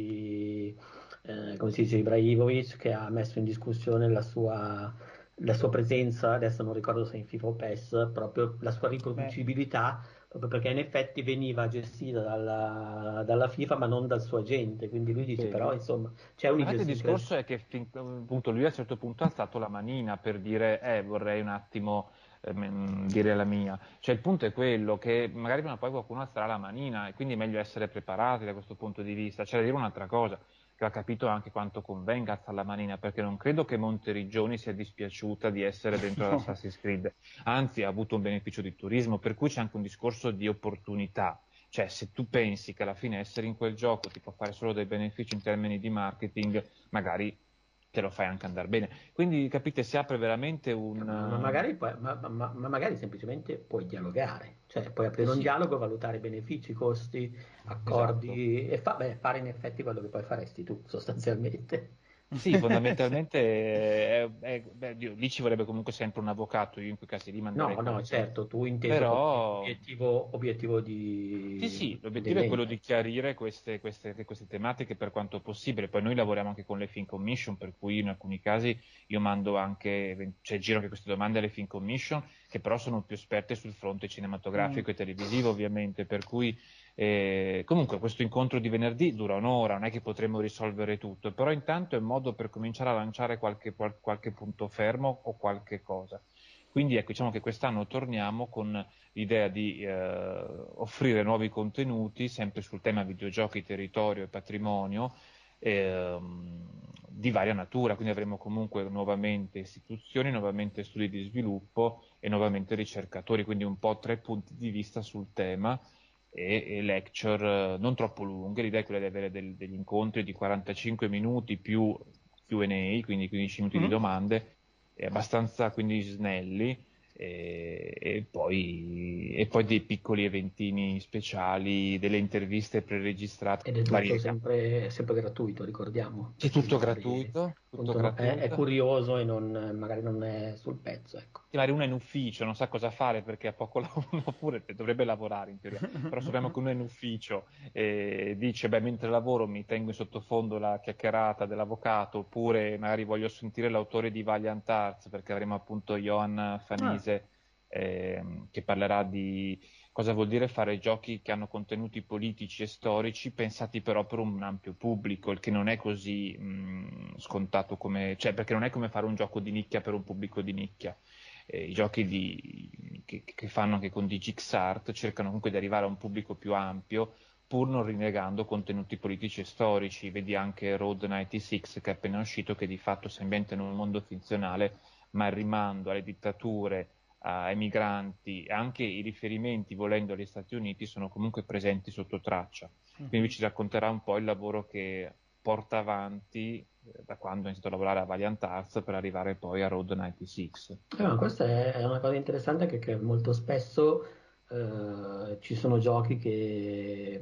di eh, come si dice Ibrahimovic che ha messo in discussione la sua, la sua presenza, adesso non ricordo se in FIFA o PES, proprio la sua riproducibilità proprio perché in effetti veniva gestita dalla, dalla FIFA ma non dal suo agente, quindi lui dice Vedi? però insomma c'è Infatti il un'idiosincrasia. discorso è che fin- appunto, lui a un certo punto ha alzato la manina per dire eh, vorrei un attimo ehm, dire la mia. Cioè il punto è quello che magari prima o poi qualcuno alzerà la manina e quindi è meglio essere preparati da questo punto di vista. C'è da dire un'altra cosa, che ha capito anche quanto convenga alzare la manina, perché non credo che Monteriggioni sia dispiaciuta di essere dentro No. l'Assassin's Creed, anzi ha avuto un beneficio di turismo, per cui c'è anche un discorso di opportunità. Cioè, se tu pensi che alla fine essere in quel gioco ti può fare solo dei benefici in termini di marketing, magari te lo fai anche andare bene. Quindi, capite, si apre veramente un... Ma, ma magari, puoi- ma, ma- ma magari semplicemente puoi dialogare, cioè puoi Sì, aprire un sì, dialogo, valutare benefici, costi, esatto. accordi e fa- beh, fare in effetti quello che poi faresti tu sostanzialmente. Sì, fondamentalmente è- è- beh, Dio, lì ci vorrebbe comunque sempre un avvocato, io in quei casi lì manderei No, no, qualcuno. certo, tu inteso come Però obiettivo, obiettivo sì, di, sì, l'obiettivo è quello di dell'ente. chiarire queste, queste- queste tematiche per quanto possibile. Poi noi lavoriamo anche con le Film Commission, per cui in alcuni casi io mando anche, cioè giro anche queste domande alle Film Commission, che però sono più esperte sul fronte Mm. cinematografico e televisivo, ovviamente. Per cui eh, comunque questo incontro di venerdì dura un'ora, non è che potremo risolvere tutto, però intanto è un modo per cominciare a lanciare qualche, qual- qualche punto fermo o qualche cosa. Quindi ecco, diciamo che quest'anno torniamo con l'idea di eh, offrire nuovi contenuti sempre sul tema videogiochi, territorio e patrimonio ehm, di varia natura, quindi avremo comunque nuovamente istituzioni, nuovamente studi di sviluppo e nuovamente ricercatori, quindi un po' tre punti di vista sul tema e, e lecture eh, non troppo lunghe, l'idea è quella di avere del- degli incontri di quarantacinque minuti più Q and A, quindi quindici minuti di Mm. domande, e abbastanza quindi snelli e, e poi, e poi dei piccoli eventini speciali, delle interviste preregistrate, Ed è tutto variegate. sempre, sempre gratuito, ricordiamo, Sì, per chi tutto magari gratuito, tutto appunto, no- è, è gratuito. curioso e non, magari non è sul pezzo, ecco. Sì, magari uno è in ufficio, non sa cosa fare perché ha poco lavoro, oppure dovrebbe lavorare in teoria, però sappiamo che uno è in ufficio e dice, beh, mentre lavoro mi tengo in sottofondo la chiacchierata dell'avvocato, oppure magari voglio sentire l'autore di Valiant Arts, perché avremo appunto Johan Ah, Fanise ehm, che parlerà di cosa vuol dire fare giochi che hanno contenuti politici e storici, pensati però per un ampio pubblico, il che non è così mh, scontato come, cioè perché non è come fare un gioco di nicchia per un pubblico di nicchia eh, i giochi di, che, che, fanno anche con DigixArt cercano comunque di arrivare a un pubblico più ampio pur non rinnegando contenuti politici e storici. Vedi anche Road novantasei che è appena uscito che di fatto si ambienta in un mondo finzionale ma il rimando alle dittature, ai migranti e anche i riferimenti volendo agli Stati Uniti sono comunque presenti sotto traccia. Quindi lui mhm. ci racconterà un po' il lavoro che porta avanti eh, da quando ha iniziato a lavorare a Valiant Arts per arrivare poi a Road novantasei. Eh, ma questa è è una cosa interessante che, che molto spesso eh, ci sono giochi che,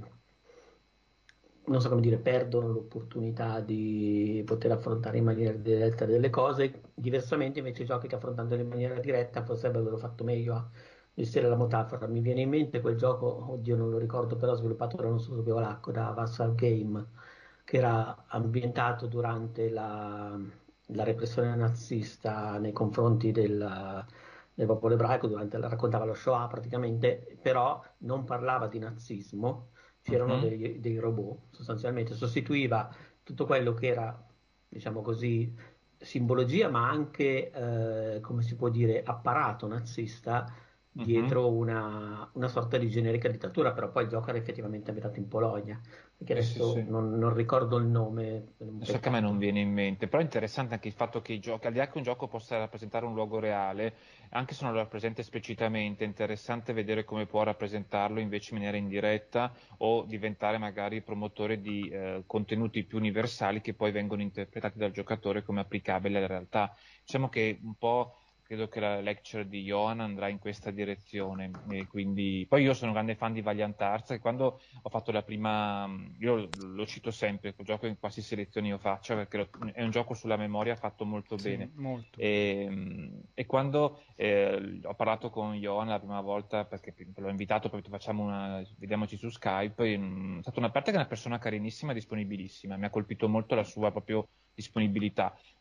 non so come dire, perdono l'opportunità di poter affrontare in maniera diretta delle cose, diversamente invece i giochi che affrontandole in maniera diretta forse avrebbero fatto meglio a gestire la metafora. Mi viene in mente quel gioco, oddio non lo ricordo, però sviluppato da uno studio polacco, da Vassal Game, che era ambientato durante la, la repressione nazista nei confronti del, del popolo ebraico, durante, raccontava lo Shoah praticamente, però non parlava di nazismo, c'erano Mhm. dei, dei robot, sostanzialmente sostituiva tutto quello che era, diciamo così, simbologia, ma anche, eh, come si può dire, apparato nazista Mhm. dietro una, una sorta di generica dittatura, però poi il gioco era effettivamente ambientato in Polonia, perché Sì, sì, adesso sì. non, non ricordo il nome, è un So che a me non peccato. viene in mente, però è interessante anche il fatto che i giochi, al di là che un gioco possa rappresentare un luogo reale, anche se non lo rappresenta esplicitamente, è interessante vedere come può rappresentarlo invece in maniera indiretta o diventare magari promotore di eh, contenuti più universali che poi vengono interpretati dal giocatore come applicabili alla realtà. Diciamo che un po' credo che la lecture di Johan andrà in questa direzione, e quindi poi io sono un grande fan di Valiant Arts e quando ho fatto la prima, io lo cito sempre, quel gioco in qualsiasi selezione io faccia, perché lo- è un gioco sulla memoria fatto molto Sì, bene. molto. E, e quando eh, ho parlato con Johan la prima volta, perché l'ho invitato, poi facciamo una, vediamoci su Skype, e, mm, è stata una parte che è una persona carinissima e disponibilissima, mi ha colpito molto la sua proprio disponibilità.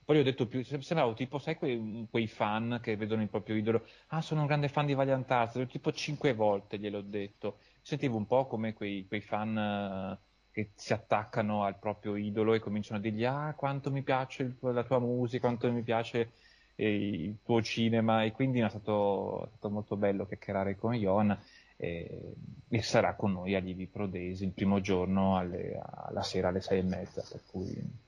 Poi gli ho detto più, sembravo tipo, sai, quei, quei fan che vedono il proprio idolo, ah, sono un grande fan di Valiant Arts, tipo cinque volte gliel'ho detto. Sentivo un po' come quei, quei fan eh, che si attaccano al proprio idolo e cominciano a dirgli, ah, quanto mi piace il tuo- la tua musica, quanto mi piace eh, il tuo cinema, e quindi è stato, è stato molto bello chiacchierare con Ion. E, e sarà con noi agli Ivi Pro Days il primo giorno alle- alla sera alle sei e mezza, per cui...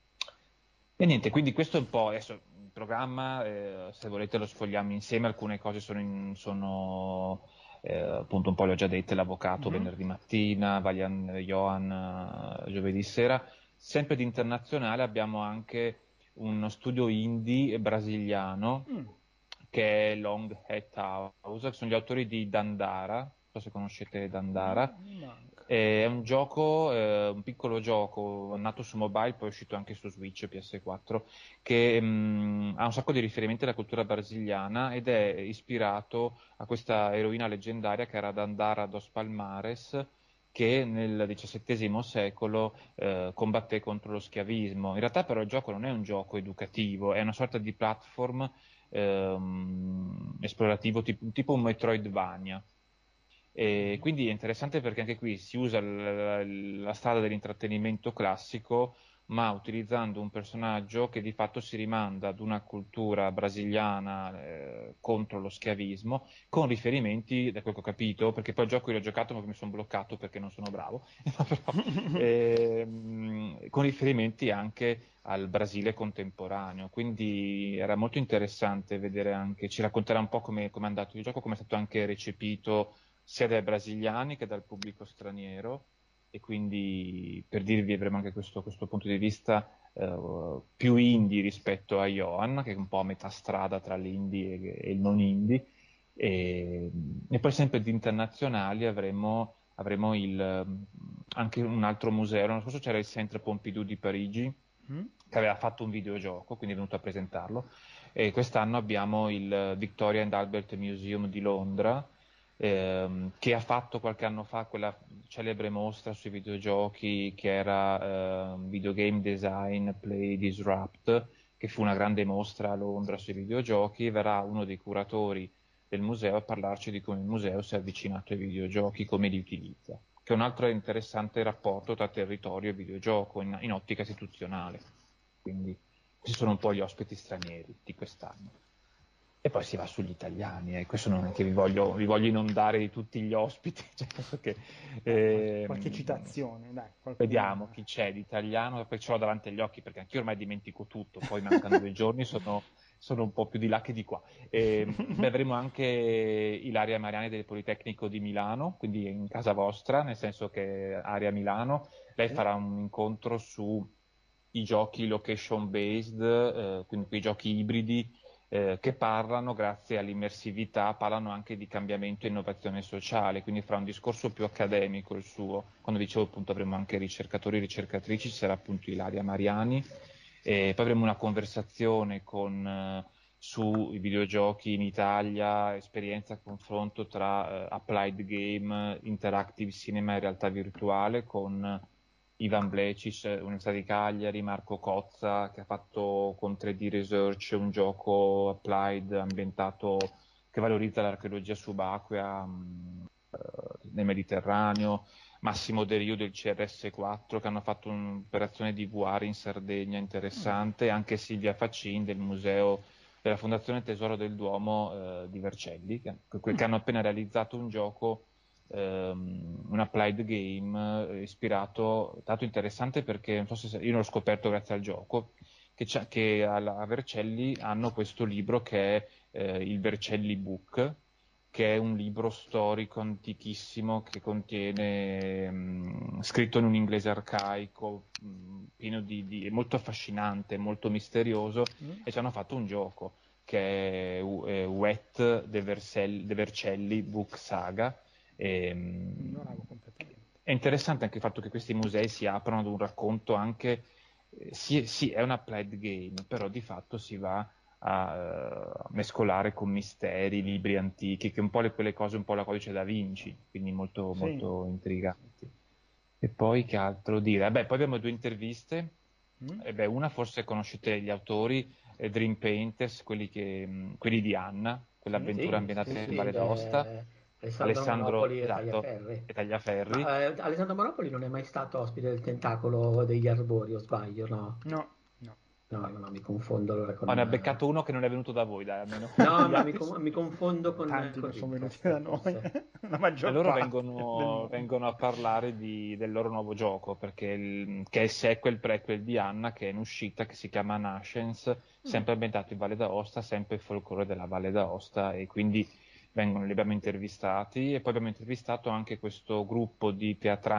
E niente, quindi questo è un po' adesso il programma, eh, se volete lo sfogliamo insieme, alcune cose sono, in- sono eh, appunto un po' le ho già dette, l'avvocato Mhm. venerdì mattina, Valian Johan eh, giovedì sera. Sempre di internazionale abbiamo anche uno studio indie brasiliano Mm. che è Long Hat House, che sono gli autori di Dandara, non so se conoscete Dandara. No, mi manca. È un gioco, eh, un piccolo gioco nato su mobile, poi è uscito anche su Switch e P S quattro, che mh, ha un sacco di riferimenti alla cultura brasiliana ed è ispirato a questa eroina leggendaria che era Dandara dos Palmares, che nel diciassettesimo secolo eh, combatté contro lo schiavismo. In realtà però il gioco non è un gioco educativo, è una sorta di platform ehm, esplorativo tipo, tipo un Metroidvania. E Mhm. quindi è interessante perché anche qui si usa l- la strada dell'intrattenimento classico, ma utilizzando un personaggio che di fatto si rimanda ad una cultura brasiliana eh, contro lo schiavismo, con riferimenti, da quel che ho capito, perché poi il gioco io l'ho giocato ma mi sono bloccato perché non sono bravo, però, ehm, con riferimenti anche al Brasile contemporaneo. Quindi era molto interessante vedere anche, ci racconterà un po' come come è andato il gioco, come è stato anche recepito sia dai brasiliani che dal pubblico straniero, e quindi per dirvi avremo anche questo, questo punto di vista eh, più indie rispetto a Johan, che è un po' a metà strada tra l'indie e, e il non indie, e, e poi sempre di internazionali avremo, avremo il, anche un altro museo. L'anno scorso c'era il Centre Pompidou di Parigi, Mm. che aveva fatto un videogioco, quindi è venuto a presentarlo, e quest'anno abbiamo il Victoria and Albert Museum di Londra, ehm, che ha fatto qualche anno fa quella celebre mostra sui videogiochi che era ehm, Videogame Design Play Disrupt, che fu una grande mostra a Londra sui videogiochi, e verrà uno dei curatori del museo a parlarci di come il museo si è avvicinato ai videogiochi, come li utilizza, che è un altro interessante rapporto tra territorio e videogioco in, in ottica istituzionale. Quindi questi sono un po' gli ospiti stranieri di quest'anno. E poi si va sugli italiani, e eh. Questo non è che vi voglio, vi voglio inondare di tutti gli ospiti, cioè, perché, Dai, qualche, qualche ehm, citazione, dai, vediamo qualcuna. chi c'è di italiano, poi ce l'ho davanti agli occhi perché anch'io ormai dimentico tutto, poi mancano due giorni, sono, sono un po' più di là che di qua. E, beh, avremo anche Ilaria Mariani del Politecnico di Milano, quindi in casa vostra, nel senso che Aria Milano. Lei Sì. farà un incontro su i giochi location based, eh, quindi quei giochi ibridi eh, che parlano, grazie all'immersività, parlano anche di cambiamento e innovazione sociale, quindi farà un discorso più accademico il suo. Quando dicevo appunto avremo anche ricercatori e ricercatrici, ci sarà appunto Ilaria Mariani, e poi avremo una conversazione con, eh, sui videogiochi in Italia, esperienza e confronto tra eh, applied game, interactive cinema e realtà virtuale, con Ivan Blečić, Università di Cagliari, Marco Cozza, che ha fatto con tre D Research un gioco applied ambientato che valorizza l'archeologia subacquea mh, eh, nel Mediterraneo, Massimo De Rio del C R S quattro, che hanno fatto un'operazione di V R in Sardegna Mm. interessante, e anche Silvia Faccin del Museo della Fondazione Tesoro del Duomo eh, di Vercelli, che, che Mm. hanno appena realizzato un gioco, ehm, un applied game eh, ispirato, tanto interessante perché non so se io l'ho scoperto grazie al gioco, che, che alla, a Vercelli hanno questo libro che è eh, il Vercelli Book, che è un libro storico antichissimo che contiene, mh, scritto in un inglese arcaico, mh, pieno di, di, è molto affascinante, molto misterioso, Mm. e ci hanno fatto un gioco che è, è Wet de, Versel, de Vercelli Book Saga. E, mh, Ignoravo completamente. è interessante anche il fatto che questi musei si aprono ad un racconto anche, eh, sì, sì, è una applied game, però di fatto si va a eh, mescolare con misteri, libri antichi, che un po' le, quelle cose, un po' la codice da Vinci, quindi molto, Sì. molto intriganti. E poi che altro dire? Beh, poi abbiamo due interviste Mm? E beh, una forse conoscete gli autori, eh, Dream Painters, quelli, che, mh, quelli di Anna, quell'avventura Sì, ambientata sì, in sì, Valle d'Aosta, eh, Alessandro Alessandro, Monopoli e esatto, Tagliaferri. e Tagliaferri. Ma eh, Alessandro Monopoli non è mai stato ospite del Tentacolo degli Arbori, o sbaglio, no? No, no. No, no, no, mi confondo allora Oh, ne ha con... beccato uno che non è venuto da voi, dai, almeno. No, Gli ma mi, altri con- mi confondo con, Tanti con non sono venuti Rincast, da noi, forse. la E maggior loro parte del vengono, mondo. vengono a parlare di- del loro nuovo gioco, perché il- che è il sequel prequel di Anna, che è in uscita, che si chiama Nascence, Mm. sempre ambientato in Valle d'Aosta, sempre il folklore della Valle d'Aosta, e quindi vengono, li abbiamo intervistati, e poi abbiamo intervistato anche questo gruppo di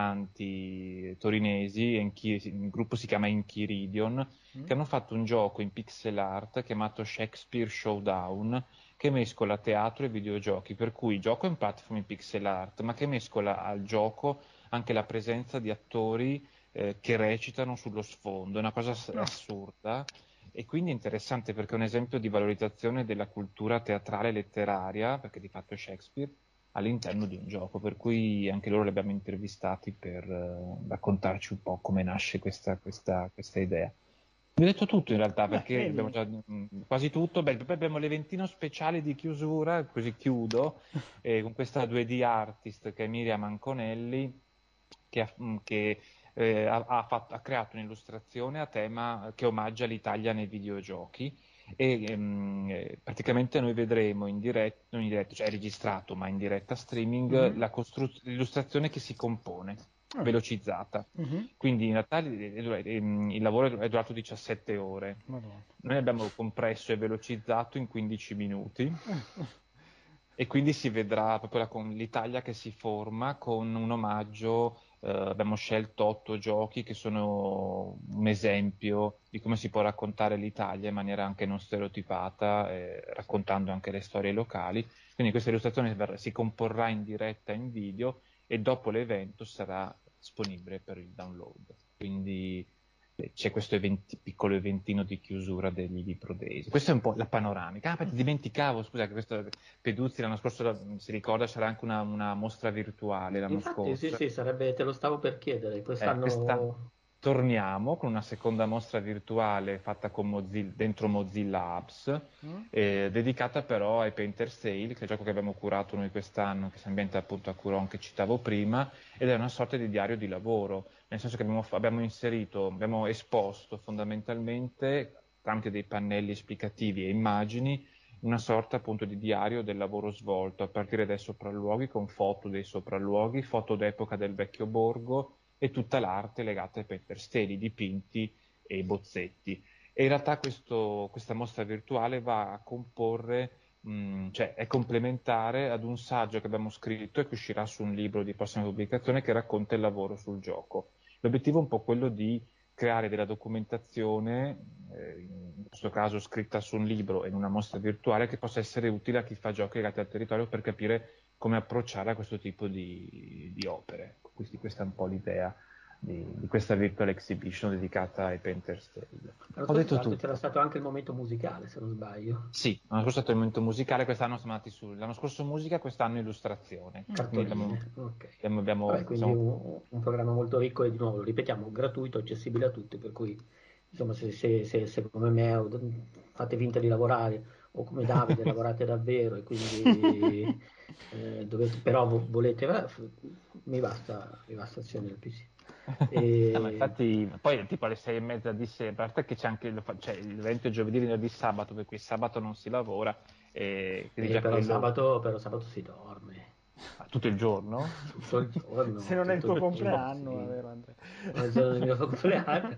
teatranti torinesi, Enchi- il gruppo si chiama Enchiridion, Mm. che hanno fatto un gioco in pixel art chiamato Shakespeare Showdown, che mescola teatro e videogiochi, per cui il gioco è un platform in pixel art, ma che mescola al gioco anche la presenza di attori eh, che recitano sullo sfondo, è una cosa ass- No. assurda, e quindi è interessante perché è un esempio di valorizzazione della cultura teatrale e letteraria, perché di fatto è Shakespeare, all'interno di un gioco, per cui anche loro li abbiamo intervistati per eh, raccontarci un po' come nasce questa, questa, questa idea. Vi ho detto tutto in realtà, Beh, perché abbiamo vedi. già mh, quasi tutto. Beh, poi abbiamo l'eventino speciale di chiusura, così chiudo, eh, con questa due D artist che è Miriam Anconelli, che, ha, mh, che, eh, ha- ha fatto- ha creato un'illustrazione a tema che omaggia l'Italia nei videogiochi. E ehm, eh, praticamente noi vedremo in diretta, non in diretta, cioè è registrato, ma in diretta streaming, Mhm. la costru- l'illustrazione che si compone, Ah. velocizzata. Mhm. Quindi in realtà il, il- il lavoro è durato diciassette ore. Madonna. Noi abbiamo compresso e velocizzato in quindici minuti, Eh, e quindi si vedrà proprio la- con l'Italia che si forma con un omaggio. Eh, abbiamo scelto otto giochi che sono un esempio di come si può raccontare l'Italia in maniera anche non stereotipata, eh, raccontando anche le storie locali. Quindi questa illustrazione verrà- si comporrà in diretta in video, e dopo l'evento sarà disponibile per il download. Quindi eh, c'è questo eventi- piccolo eventino di chiusura degli Libro Days. Questa è un po' la panoramica. Ah, aspetta, dimenticavo, scusa, che questo Peduzzi l'anno scorso, si ricorda, c'era anche una, una mostra virtuale l'anno Infatti, sì, scorso. sì, sarebbe, te lo stavo per chiedere. Eh, quest'anno Quest'anno torniamo con una seconda mostra virtuale fatta con Mozilla, dentro Mozilla Apps, mm? eh, dedicata però ai Painter's Tale, che è il gioco che abbiamo curato noi quest'anno, che si ambienta appunto a Curon, che citavo prima, ed è una sorta di diario di lavoro, nel senso che abbiamo, abbiamo inserito, abbiamo esposto fondamentalmente, tramite dei pannelli esplicativi e immagini, una sorta appunto di diario del lavoro svolto, a partire dai sopralluoghi, con foto dei sopralluoghi, foto d'epoca del vecchio borgo, e tutta l'arte legata ai Painter's Tale, i dipinti e i bozzetti. E in realtà questo- questa mostra virtuale va a comporre, mh, cioè è complementare ad un saggio che abbiamo scritto e che uscirà su un libro di prossima pubblicazione, che racconta il lavoro sul gioco. L'obiettivo è un po' quello di creare della documentazione, eh, in questo caso scritta su un libro e in una mostra virtuale, che possa essere utile a chi fa giochi legati al territorio, per capire come approcciare a questo tipo di, di opere. Quindi questa è un po' l'idea di, di questa virtual exhibition dedicata ai Painter's Tale. l'anno Ho scorso, tra detto l'altro, c'era tutto. stato anche il momento musicale, se non sbaglio. Sì, l'anno scorso è stato il momento musicale, quest'anno siamo andati su. L'anno scorso musica, quest'anno illustrazione. Quindi abbiamo, Cartoline, ok. abbiamo, Vabbè, abbiamo- quindi siamo- un, un programma molto ricco e di nuovo, lo ripetiamo, gratuito, accessibile a tutti, per cui insomma se, se- se- se come me o- fate finta di lavorare o come Davide lavorate davvero e quindi eh, dovete, però vo- volete, eh, f- mi basta, mi basta accendere il P C. No, ma E, infatti, poi tipo alle sei e mezza di sera, a parte che c'è anche il, cioè, l'evento è giovedì, venerdì, sabato, per cui sabato non si lavora, e quindi e già però quello. sabato, però sabato si dorme. Ah, tutto il giorno? Tutto il Se giorno, non è il tutto tuo il giorno, compleanno, è sì. vero, Andrea? Ma il giorno del mio compleanno,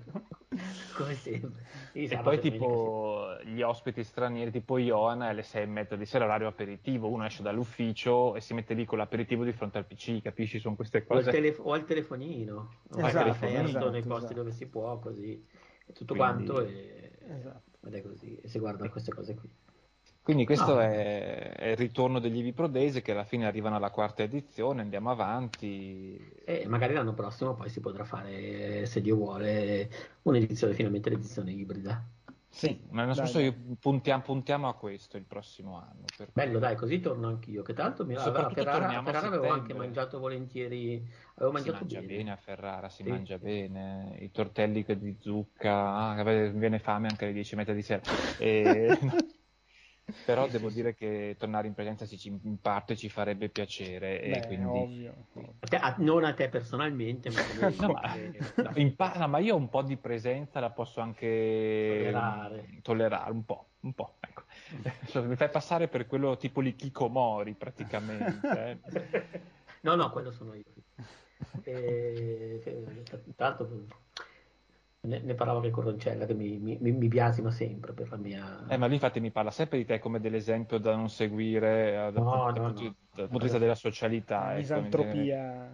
come sempre. Sì, E poi sabato e domenica sì. tipo gli ospiti stranieri, tipo Johan, alle sei e mezza di sera, orario aperitivo, uno esce dall'ufficio e si mette lì con l'aperitivo di fronte al P C, capisci? Sono queste O al, cose. telef- o al telefonino, o Al sta Esatto, telefonino, all'aperto nei esatto, posti dove esatto. si può, così, e tutto quanto, quindi. e- Esatto. ed è così, e si guardano e- queste cose qui. Quindi No, questo vabbè. è, è il ritorno degli Vipro Days, che alla fine arrivano alla quarta edizione, andiamo avanti. E magari l'anno prossimo poi si potrà fare, se Dio vuole, un'edizione, finalmente l'edizione ibrida. Sì, ma non so se io puntiamo, puntiamo a questo il prossimo anno. Per Bello, cui... dai, così torno anch'io. Che tanto mi... a Soprattutto Ferrara, a torniamo a Ferrara avevo anche settembre. mangiato volentieri, avevo Si mangiato mangia bene bene. a Ferrara, si Sì, mangia sì, sì. bene, i tortelli che- di zucca, ah, vabbè, mi viene fame anche alle dieci e mezza di sera. E- Però Sì, devo sì, sì. dire che tornare in presenza ci- ci- in parte ci farebbe piacere e Beh, quindi... ovvio, Sì. ovvio. A te- a- non a te personalmente, ma No, come, ma, come- no, in pa- no, ma io un po' di presenza la posso anche tollerare. mm, tollerare, un po', un po', ecco. Cioè, mi fai passare per quello tipo l'Ikikomori praticamente. eh. No, no, quello sono io. E, e, tra tra l'altro ne, ne parlavo anche con Roncella che mi, mi, mi biasima sempre per la Eh, mia... ma lui infatti mi parla sempre di te come dell'esempio da non seguire eh, dal, No, dal no, punto di, no. dal punto di Guarda, vista della La socialità, ecco, in genere. misantropia.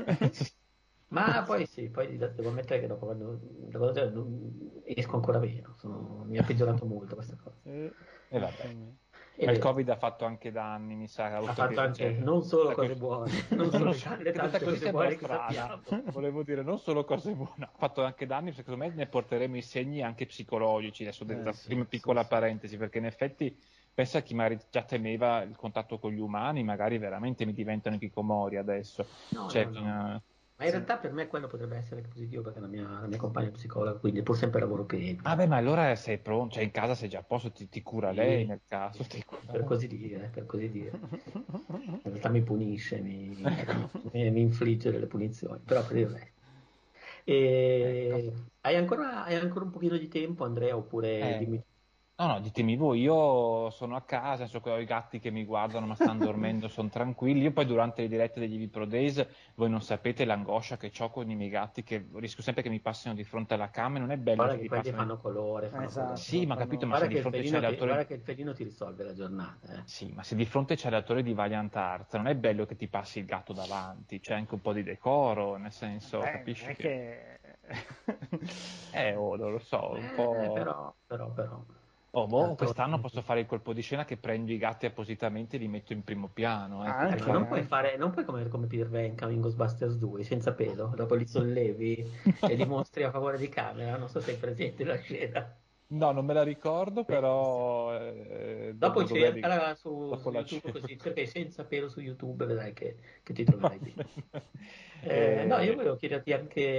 ma poi sì, poi devo ammettere che dopo quando, da quando non- esco ancora meno, sono- mi ha peggiorato molto questa cosa. Eh, E anche a vabbè. me. È Ma il vero, Covid ha fatto anche danni, mi sa, ha oltre fatto che anche cioè, non solo da cose questo- buone, non solo non le, so, ta- le che detta tante così cose sembra buone che strana. sappiamo. Volevo dire, non solo cose buone, ha fatto anche danni, secondo me ne porteremo i segni anche psicologici, adesso Eh, da sì, prima sì, piccola sì. parentesi, perché in effetti pensa a chi magari già temeva il contatto con gli umani, magari veramente mi diventano chicomori adesso. No, Cioè, no, no. eh, Ma in realtà per me quello potrebbe essere anche positivo perché la mia, la mia compagna è psicologa, quindi pur sempre lavoro ah peggio. beh, ma allora sei pronto, cioè in casa sei già a posto, ti, ti cura lei Sì, nel sì, caso. sì, Ti sì, per cura... così dire, per così dire. In realtà mi punisce, mi, mi- mi infligge delle punizioni, però per il resto. Ecco. E hai ancora, hai ancora un pochino di tempo, Andrea, oppure Eh, dimmi tu? no, no, ditemi voi, io sono a casa, so che ho i gatti che mi guardano ma stanno dormendo, sono tranquilli. Io poi durante le dirette degli Vipro Days, voi non sapete l'angoscia che ho con i miei gatti, che rischio sempre che mi passino di fronte alla camera, non è bello Guarda se che ti quelli passano... fanno colore, fanno colore. Esatto, Sì, ma capito, ma fanno... se Guarda di che il fronte c'è felino ti, guarda l'autore... che il felino ti risolve la giornata, eh. Sì, ma se di fronte c'è l'autore di Valiant Arts, non è bello che ti passi il gatto davanti, c'è anche un po' di decoro, nel senso, Beh, non capisci è che... che... Eh, oh, non lo so, un Eh, po'... però, però, però. Oh, boh, Certo, quest'anno posso fare il colpo di scena che prendo i gatti appositamente e li metto in primo piano, ecco, per Anche, ecco, non fare... puoi anche. fare, non puoi come, come Peter Venkman in Ghostbusters due, senza pelo, dopo li sollevi e li mostri a favore di camera, non so se hai presente la scena. No, non me la ricordo, Bellissimo. però eh, Dopo dopo, dov'è? cercala su, Dopo su la YouTube cena. così, cerca senza pelo su YouTube, vedrai che, che ti Va troverai bene. bene. Eh, no, io Eh, volevo chiederti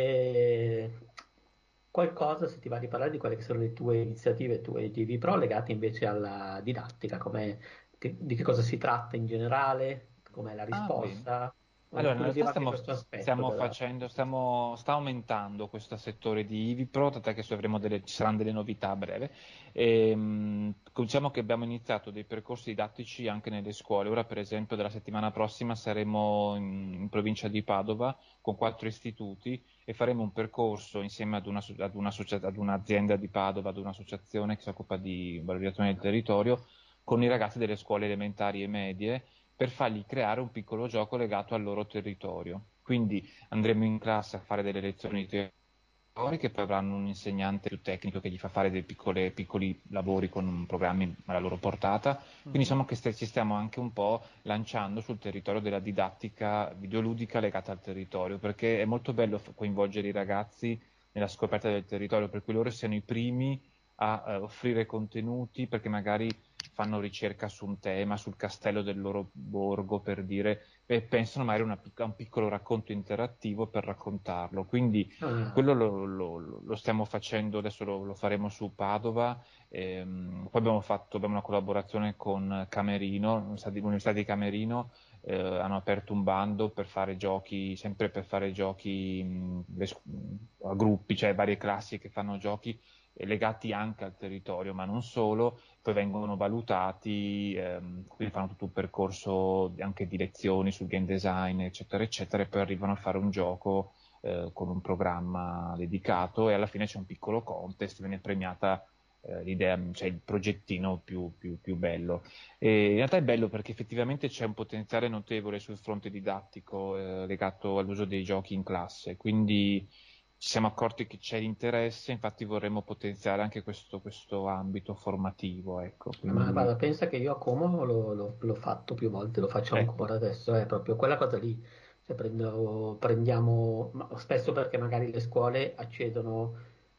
anche qualcosa, se ti va di parlare di quelle che sono le tue iniziative, tue di V Pro legate invece alla didattica, come, che- di che cosa si tratta in generale, com'è la ah, bene. risposta. Mi Allora, in realtà incuriosiva anche stiamo, questo aspetto stiamo della... facendo, stiamo, sta aumentando questo settore di IVIPRO, tant'è che avremo delle, ci saranno delle novità a breve. E, mh, diciamo che abbiamo iniziato dei percorsi didattici anche nelle scuole. Ora, per esempio, dalla settimana prossima saremo in, in provincia di Padova con quattro istituti e faremo un percorso insieme ad, una, ad, una, ad un'azienda di Padova, ad un'associazione che si occupa di valorizzazione del territorio, con i ragazzi delle scuole elementari e medie per fargli creare un piccolo gioco legato al loro territorio. Quindi andremo in classe a fare delle lezioni teoriche che poi avranno un insegnante più tecnico che gli fa fare dei piccole, piccoli lavori con programmi alla loro portata. Quindi Mhm. diciamo che st- ci stiamo anche un po' lanciando sul territorio della didattica videoludica legata al territorio, perché è molto bello f- coinvolgere i ragazzi nella scoperta del territorio, per cui loro siano i primi a eh, offrire contenuti, perché magari fanno ricerca su un tema, sul castello del loro borgo, per dire, e pensano magari una pic- a un piccolo racconto interattivo per raccontarlo. Quindi Ah, quello lo, lo- lo stiamo facendo, adesso lo, lo faremo su Padova. Ehm, poi abbiamo fatto abbiamo una collaborazione con Camerino, l'Università di, l'Università di Camerino, eh, hanno aperto un bando per fare giochi, sempre per fare giochi mh, le scu- a gruppi, cioè varie classi che fanno giochi eh, legati anche al territorio, ma non solo, poi vengono valutati, ehm, quindi fanno tutto un percorso anche di lezioni sul game design, eccetera, eccetera, e poi arrivano a fare un gioco eh, con un programma dedicato e alla fine c'è un piccolo contest, viene premiata eh, l'idea, cioè il progettino più, più, più bello. E in realtà è bello perché effettivamente c'è un potenziale notevole sul fronte didattico eh, legato all'uso dei giochi in classe, quindi ci siamo accorti che c'è l'interesse, infatti vorremmo potenziare anche questo, questo ambito formativo, ecco, ma quindi guarda, pensa che io a Como l'ho l'ho- l'ho fatto più volte, lo faccio ecco, ancora adesso, è proprio quella cosa lì. Cioè, prendo- prendiamo, ma spesso perché magari le scuole accedono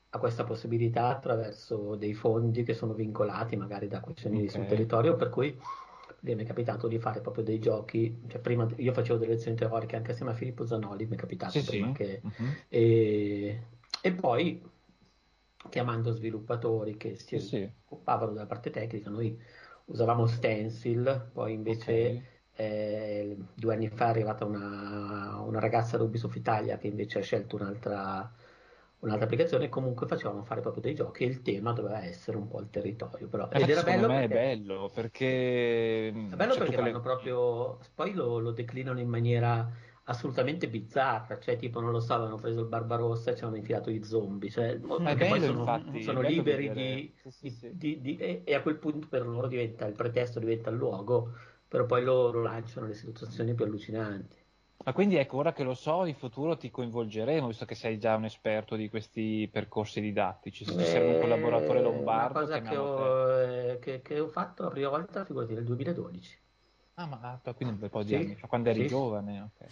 ha questa possibilità attraverso dei fondi che sono vincolati magari da questioni sul Ok. territorio, per cui mi è capitato di fare proprio dei giochi, cioè prima io facevo delle lezioni teoriche anche assieme a Filippo Zanoli, mi è Sì, capitato prima sì. che... Mhm. E, e poi chiamando sviluppatori che Sì, si sì. occupavano della parte tecnica, noi usavamo Stencil, poi Ok. invece eh, due anni fa è arrivata una, una ragazza da Ubisoft Italia che invece ha scelto un'altra un'altra applicazione e comunque facevano fare proprio dei giochi e il tema doveva essere un po' il territorio, però. Ma Ed infatti era secondo bello me è perché, bello, perché è mh, bello cioè, perché tutte vanno le... proprio, poi lo, lo declinano in maniera assolutamente bizzarra, cioè tipo non lo so, avevano preso il Barbarossa e ci hanno infilato gli zombie, cioè, Ma è perché poi bello sono, infatti, è sono bello liberi vedere... di, Sì, sì, di- sì. di- di- e, e a quel punto per loro diventa, il pretesto diventa il luogo, però poi loro lanciano le situazioni più allucinanti. Ma quindi ecco, ora che lo so, in futuro ti coinvolgeremo, visto che sei già un esperto di questi percorsi didattici. Se ci serve un collaboratore È una lombardo, cosa che chiamiamo te. ho, eh, che, che ho fatto la prima volta, figurati, nel duemiladodici. Ah, ma ah, quindi un bel po' di Sì, anni fa, quando eri sì, sì. giovane, ok.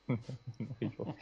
Eri giovane.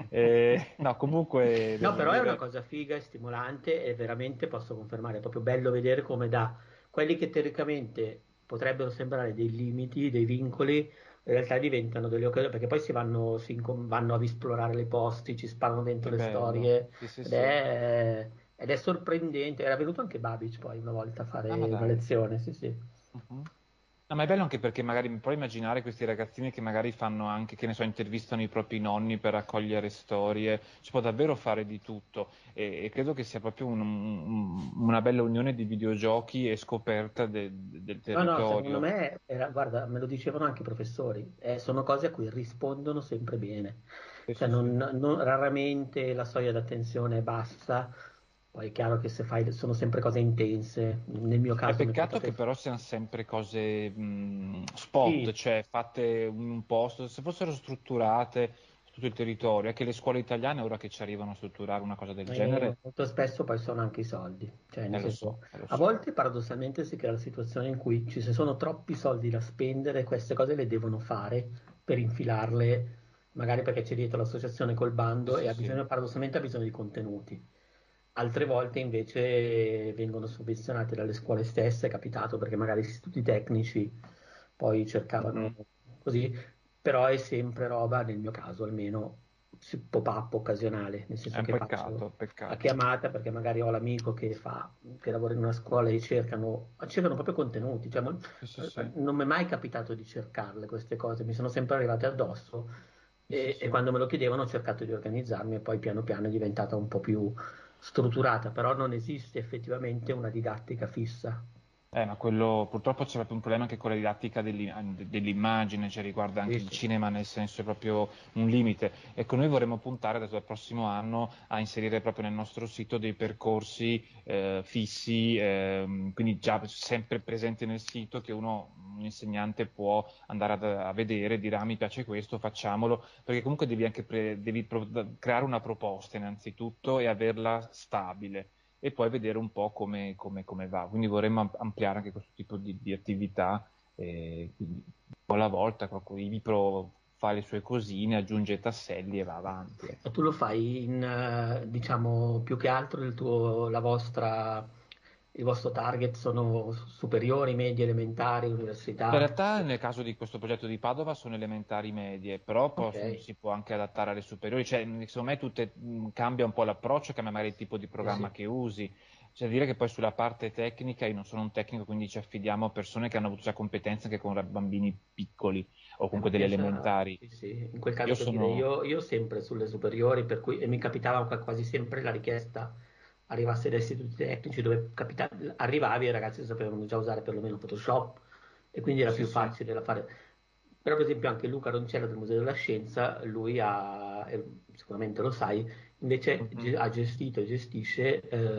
Eh, no, comunque No, devo però è una dire, cosa figa e stimolante e veramente posso confermare, è proprio bello vedere come da quelli che teoricamente potrebbero sembrare dei limiti, dei vincoli, in realtà diventano delle occasioni, perché poi si vanno, si incom- vanno ad esplorare le posti, ci sparano dentro che le bello. storie Sì, sì, ed sì. è, ed è sorprendente. Era venuto anche Babic poi una volta a Ah, ma fare una dai. lezione, sì, sì. Mhm. No, ma è bello anche perché magari mi puoi immaginare questi ragazzini che magari fanno anche, che ne so, intervistano i propri nonni per raccogliere storie, si può davvero fare di tutto e, e credo che sia proprio un- un- una bella unione di videogiochi e scoperta de- del No, no, secondo territorio. me, era, guarda, me lo dicevano anche i professori, eh, sono cose a cui rispondono sempre bene, Sì, cioè sì, sì. non, non- raramente la soglia d'attenzione è bassa, poi è chiaro che se fai, sono sempre cose intense, nel mio È caso mi è peccato capitato che di... però siano sempre cose mh, spot, Sì, cioè fatte in un posto, se fossero strutturate su tutto il territorio, è che le scuole italiane ora che ci arrivano a strutturare una cosa del eh, ma genere, molto spesso poi sono anche i soldi, cioè nel eh lo senso, so, eh, lo a so. volte paradossalmente si crea la situazione in cui ci sono troppi soldi da spendere, queste cose le devono fare per infilarle, magari perché c'è dietro l'associazione col Sì, bando e sì, ha sì. bisogno, paradossalmente ha bisogno di contenuti. Altre volte invece vengono sovvenzionate dalle scuole stesse, è capitato perché magari gli istituti tecnici poi cercavano Mhm. così, però è sempre roba, nel mio caso almeno, si- pop-up occasionale, nel È senso un che faccio peccato, la peccato. chiamata perché magari ho l'amico che fa, che lavora in una scuola e cercano, cercano proprio contenuti, cioè, mo- Sì, sì, eh, sì. non mi è mai capitato di cercarle queste cose, mi sono sempre arrivate addosso Sì, sì, e, e sì. quando me lo chiedevano ho cercato di organizzarmi e poi piano piano è diventata un po' più strutturata, però non esiste effettivamente una didattica fissa. Eh, ma quello purtroppo c'è proprio un problema anche con la didattica dell'i- dell'immagine, cioè riguarda Sì, anche il sì. cinema, nel senso è proprio un limite. Ecco, noi vorremmo puntare adesso dal prossimo anno a inserire proprio nel nostro sito dei percorsi eh, fissi, ehm, quindi già sempre presenti nel sito che uno, un insegnante può andare ad- a vedere, dire ah mi piace questo, facciamolo, perché comunque devi anche pre- devi pro- creare una proposta innanzitutto e averla stabile e poi vedere un po' come, come- come va. Quindi vorremmo am- ampliare anche questo tipo di, di attività, eh, quindi un po' alla volta, qualcuno- il Vipro fa le sue cosine, aggiunge tasselli e va avanti. E Ecco. tu lo fai in, eh, diciamo, più che altro il tuo, la vostra, il vostro target sono superiori, medie, elementari, In università? realtà nel caso di questo progetto di Padova sono elementari medie, però Ok, pos- si può anche adattare alle superiori, cioè secondo me tutte, mh, cambia un po' l'approccio, cambia magari il tipo di sì, programma sì. che usi. C'è da dire che poi sulla parte tecnica, io non sono un tecnico, quindi ci affidiamo a persone che hanno avuto già competenze anche con bambini piccoli o Eh, ma comunque delle pensa, elementari. sì, sì, in quel caso Io per dire, sono... io, io sempre sulle superiori, per cui, e mi capitava qua- quasi sempre la richiesta arrivasse da istituti tecnici dove capita- arrivavi e i ragazzi sapevano già usare perlomeno Photoshop e quindi era Sì, più sì. facile da fare. Però per esempio anche Luca Roncella del Museo della Scienza, lui ha, e sicuramente lo sai, invece ge- Mhm. ha gestito e gestisce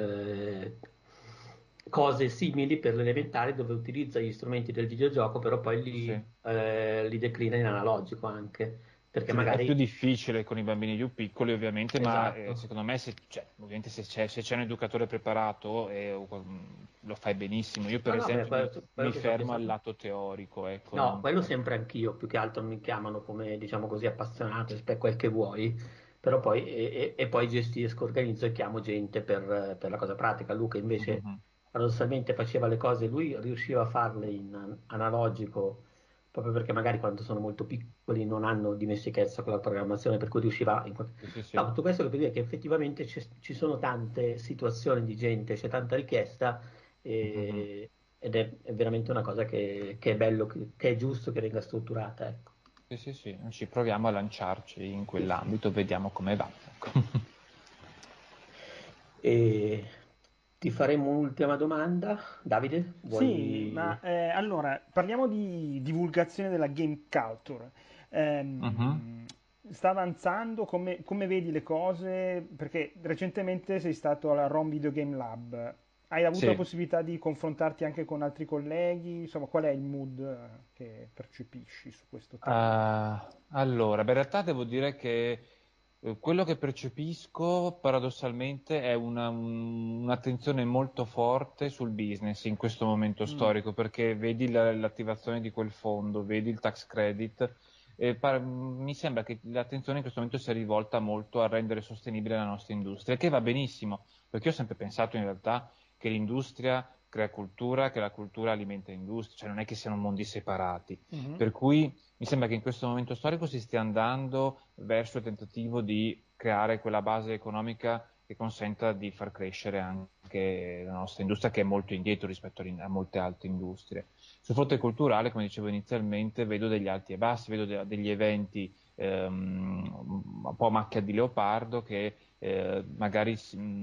eh, cose simili per l'elementare dove utilizza gli strumenti del videogioco, però poi Sì, sì. li, eh, li declina in analogico anche, perché Sì, è più magari... difficile con i bambini più piccoli, ovviamente, ma eh, Esatto. secondo me se, cioè, ovviamente se c'è, se c'è un educatore preparato eh, o qual- lo fai benissimo. Io, per No, no, beh, esempio, mi, quello, quello mi che sto fermo al pensando. lato teorico, ecco, No, non- quello sempre anch'io, più che altro mi chiamano come, diciamo così, appassionato, spe- quel che vuoi. però poi, e, e poi gestisco, organizzo e chiamo gente per, per la cosa pratica. Luca invece Mhm. paradossalmente faceva le cose, lui riusciva a farle in analogico, proprio perché magari quando sono molto piccoli non hanno dimestichezza con la programmazione, per cui riusciva in qualche... Sì, sì, sì. No, tutto questo per dire che effettivamente c'è- ci sono tante situazioni di gente, c'è tanta richiesta Mhm. e- ed è, è veramente una cosa che, che è bello, che, che è giusto che venga strutturata, ecco. Sì, sì, sì, ci proviamo a lanciarci in quell'ambito, vediamo come va. Ecco. E ti faremo un'ultima domanda, Davide, Sì, vuoi... ma eh, allora parliamo di divulgazione della game culture. Mhm. Ehm, sta avanzando? Come, come vedi le cose? Perché recentemente sei stato alla Rome Video Game Lab. Hai avuto la Sì. possibilità di confrontarti anche con altri colleghi? Insomma, qual è il mood eh, che percepisci su questo tema? Ah, allora, beh, in realtà devo dire che eh, quello che percepisco paradossalmente è una- un- un'attenzione molto forte sul business in questo momento Mm. storico, perché vedi la- l'attivazione di quel fondo, vedi il tax credit, e par- mi sembra che l'attenzione in questo momento sia rivolta molto a rendere sostenibile la nostra industria, che va benissimo, perché io ho sempre pensato in realtà che l'industria crea cultura, che la cultura alimenta l'industria, cioè non è che siano mondi separati. Mhm. Per cui mi sembra che in questo momento storico si stia andando verso il tentativo di creare quella base economica che consenta di far crescere anche la nostra industria, che è molto indietro rispetto a molte altre industrie. Sul fronte culturale, come dicevo inizialmente, vedo degli alti e bassi, vedo de- degli eventi ehm, un po' a macchia di leopardo che eh, magari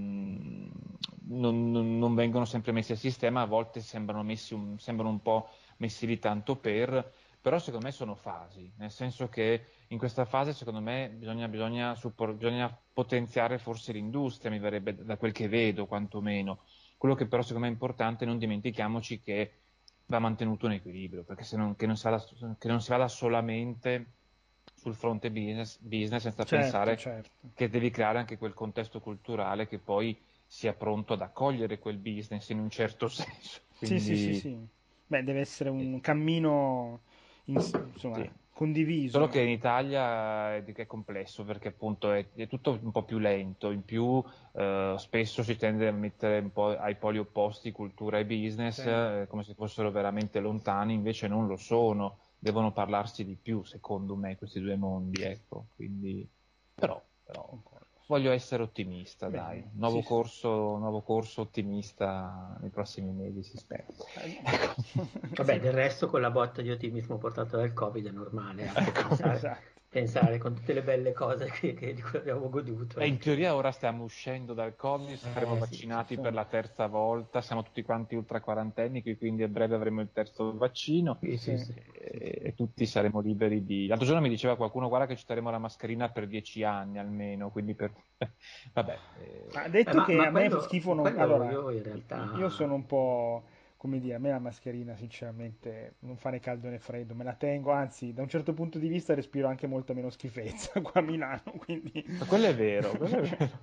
mh, non, non- non vengono sempre messi a sistema, a volte sembrano, messi un, sembrano un po' messi lì tanto per, però secondo me sono fasi, nel senso che in questa fase secondo me bisogna, bisogna, suppor- bisogna potenziare forse l'industria, mi verrebbe da quel che vedo quantomeno. Quello che però secondo me è importante, non dimentichiamoci che va mantenuto un equilibrio, perché se non, che non si vada, che non si vada solamente sul fronte business, business senza Certo, pensare certo. che devi creare anche quel contesto culturale che poi sia pronto ad accogliere quel business in un certo senso. Sì, sì, sì, Quindi, sì. Beh, deve essere eh, un cammino, ins- insomma, sì. Solo condiviso. che in Italia è, è complesso perché appunto è, è tutto un po' più lento, in più eh, spesso si tende a mettere un po' ai poli opposti cultura e business Sì. eh, come se fossero veramente lontani, invece non lo sono, devono parlarsi di più secondo me questi due mondi, ecco, quindi però, però Concordo, sì. voglio essere ottimista, dai, Bene, sì, nuovo sì. corso, nuovo corso ottimista nei prossimi mesi si spera. Eh, Ecco. Vabbè, sì, del resto con la botta di ottimismo portata dal Covid è normale anche Ecco. pensare, esatto. pensare con tutte le belle cose che, che- di cui abbiamo goduto. E in Ecco. teoria ora stiamo uscendo dal Covid, saremo Eh sì, sì, vaccinati Sì. per la terza volta, siamo tutti quanti ultra quarantenni, quindi a breve avremo il terzo vaccino sì, sì, Sì, sì, sì, e, sì. e tutti saremo liberi di... L'altro giorno mi diceva qualcuno, guarda che ci terremo la mascherina per dieci anni almeno, quindi per... Vabbè, ha eh, Eh, detto ma, che ma a me fa quello, schifo ma non... quello Allora, io in i- io realtà... sono un po', come dire, a me la mascherina sinceramente non fa né caldo né freddo, me la tengo, anzi, da un certo punto di vista respiro anche molta meno schifezza qua a Milano, quindi... quello è vero, quello è vero.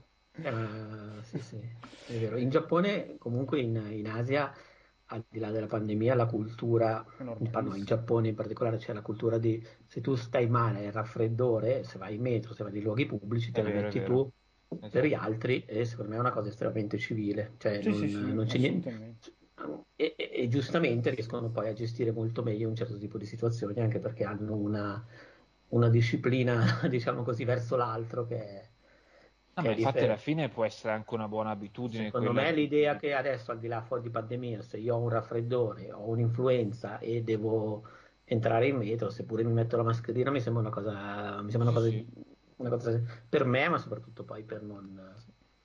eh, sì, sì, è vero. In Giappone, comunque in, in Asia, al di là della pandemia, la cultura, È in, no, in normalissimo. Giappone in particolare c'è la cultura di se tu stai male, il raffreddore, se vai in metro, se vai nei luoghi pubblici, te È la vero, è metti vero. tu per gli Esatto. altri e secondo me è una cosa estremamente civile, cioè Sì, sì, non, sì, non c'è niente. assolutamente. E, e- e giustamente riescono poi a gestire molto meglio un certo tipo di situazioni, anche perché hanno una, una disciplina, diciamo così, verso l'altro che è, No, che ma è infatti alla differente. fine può essere anche una buona abitudine Secondo quella me di... l'idea che adesso, al di là fuori di pandemia, se io ho un raffreddore, ho un'influenza e devo entrare in metro, seppure mi metto la mascherina, mi sembra una cosa, mi sembra Sì, una cosa, sì. una cosa per me, ma soprattutto poi per non...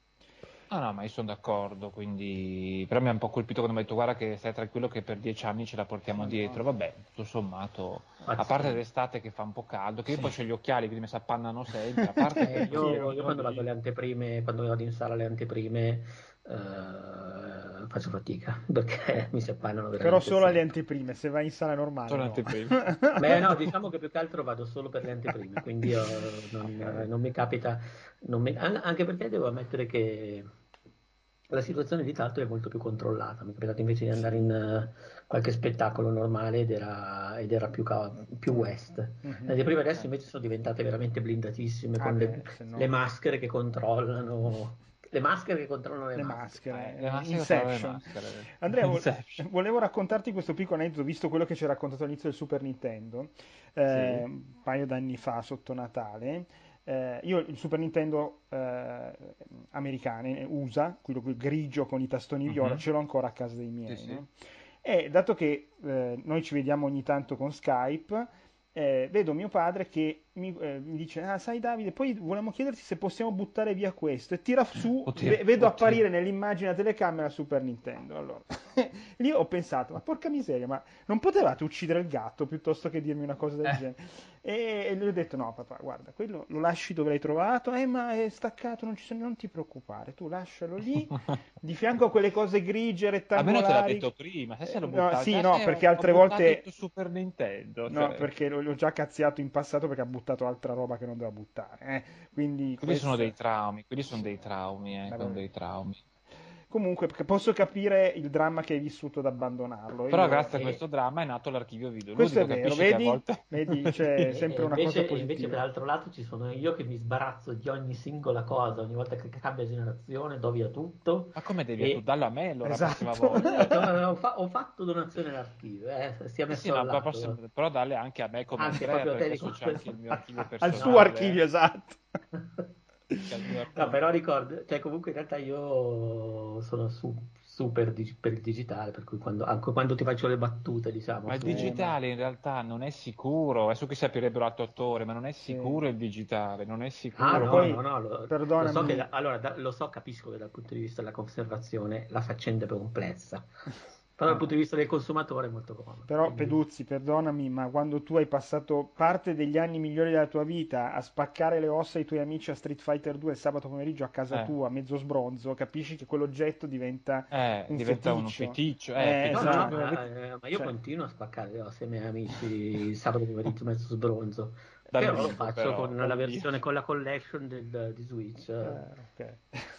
No, no, ma io sono d'accordo, quindi però mi ha un po' colpito quando mi ha detto guarda che stai tranquillo che per dieci anni ce la portiamo dietro, Madonna. vabbè, tutto sommato, a Infatti, parte eh, l'estate che fa un po' caldo, che io Sì. poi ho gli occhiali, quindi mi si appannano sempre, a parte eh, questo io, io fenomeno quando vado lì, alle anteprime, quando vado in sala alle anteprime, eh, faccio fatica, perché mi si appannano Però veramente solo alle sempre. anteprime, se vai in sala normale sono no. anteprime. Beh, no, diciamo che più che altro vado solo per le anteprime, quindi io non, Ok. non mi capita, non mi- an- anche perché devo ammettere che la situazione di Talto è molto più controllata. Mi è capitato invece di andare in uh, qualche spettacolo normale ed era, ed era più, ca- più West. Mhm. Le prime adesso invece sono diventate veramente blindatissime Ah con beh, le, se no... le maschere che controllano le maschere che controllano le, Le maschere. maschere, Eh, le eh, maschere controllano le Inception. maschere. Andrea, vo- Inception. volevo raccontarti questo piccolo aneddoto, visto quello che ci hai raccontato all'inizio del Super Nintendo, eh, Sì. un paio d'anni fa, sotto Natale. Eh, io il Super Nintendo eh, americane, U S A, quello quel grigio con i tastoni viola, Mhm. ce l'ho ancora a casa dei Sì, miei, sì. no? E dato che eh, noi ci vediamo ogni tanto con Skype, eh, vedo mio padre che mi, eh, mi dice: Ah, sai, Davide, poi volevamo chiederti se possiamo buttare via questo. E tira su, Oddio, ve- vedo oddio. apparire nell'immagine a telecamera Super Nintendo. Allora, lì ho pensato: ma porca miseria, ma non potevate uccidere il gatto piuttosto che dirmi una cosa del Eh. genere? E, e gli ho detto: No, papà, guarda, quello lo lasci dove l'hai trovato. Eh, ma è staccato, non, ci sono- non ti preoccupare, tu lascialo lì, di fianco a quelle cose grigie, Almeno te l'ha rettangolari. detto prima, se se Eh, lo no, buttavi, sì, ah, no, sai, perché ho, ho altre buttato il volte. tuo Super Nintendo, No, cioè, perché l'ho l'ho già cazziato in passato perché ha buttato altra roba che non doveva buttare. eh. Quindi quelli sono questo. dei traumi, quelli sono Sì. dei traumi, eh, Vabbè. sono dei traumi. Comunque, perché posso capire il dramma che hai vissuto ad abbandonarlo. Però Io. grazie a questo dramma è nato l'archivio Questo è videoludico, vero, capisci che a vedi? volte... Vedi, c'è E, e sempre una cosa invece, e invece per positiva. l'altro lato ci sono io che mi sbarazzo di ogni singola cosa, ogni volta che cambia generazione do via tutto. Ma come devi tu? E Dallo a me allora la prossima Esatto. volta. eh, ho, fa- ho fatto donazione all'archivio, eh, sia Sì, sì, messo no, al la prossima- lato. però dalle anche a me come Anzi, Andrea, proprio a te perché dico. adesso c'è anche il mio archivio Al suo No, archivio, personale, esatto. che è il mio no, però archivio. ricordo, cioè comunque in realtà io sono su- super dig- per il digitale, per cui quando, anche quando ti faccio le battute, diciamo, Ma il Eh, su... ma. digitale in realtà non è sicuro, è su che si aprirebbero a ore, ma non è Sì. sicuro il digitale, non è Ah Ma sicuro. no, poi, no, no, lo, lo so che, perdonami. da- allora, da- lo so, capisco che dal punto di vista della conservazione la faccenda è complessa, però dal No, punto di vista del consumatore è molto comodo. però Quindi... Peduzzi, perdonami, ma quando tu hai passato parte degli anni migliori della tua vita a spaccare le ossa ai tuoi amici a Street Fighter due il sabato pomeriggio a casa Eh, tua, mezzo sbronzo, capisci che quell'oggetto diventa eh, un diventa un feticcio. feticcio, eh, Eh, No, no, no, feticcio. esatto. ma, eh, ma io Cioè, continuo a spaccare le ossa ai miei amici il sabato pomeriggio mezzo sbronzo, Dal però lo vivo faccio però, con la dal vivo. versione, con la collection del- di Switch. eh, ok.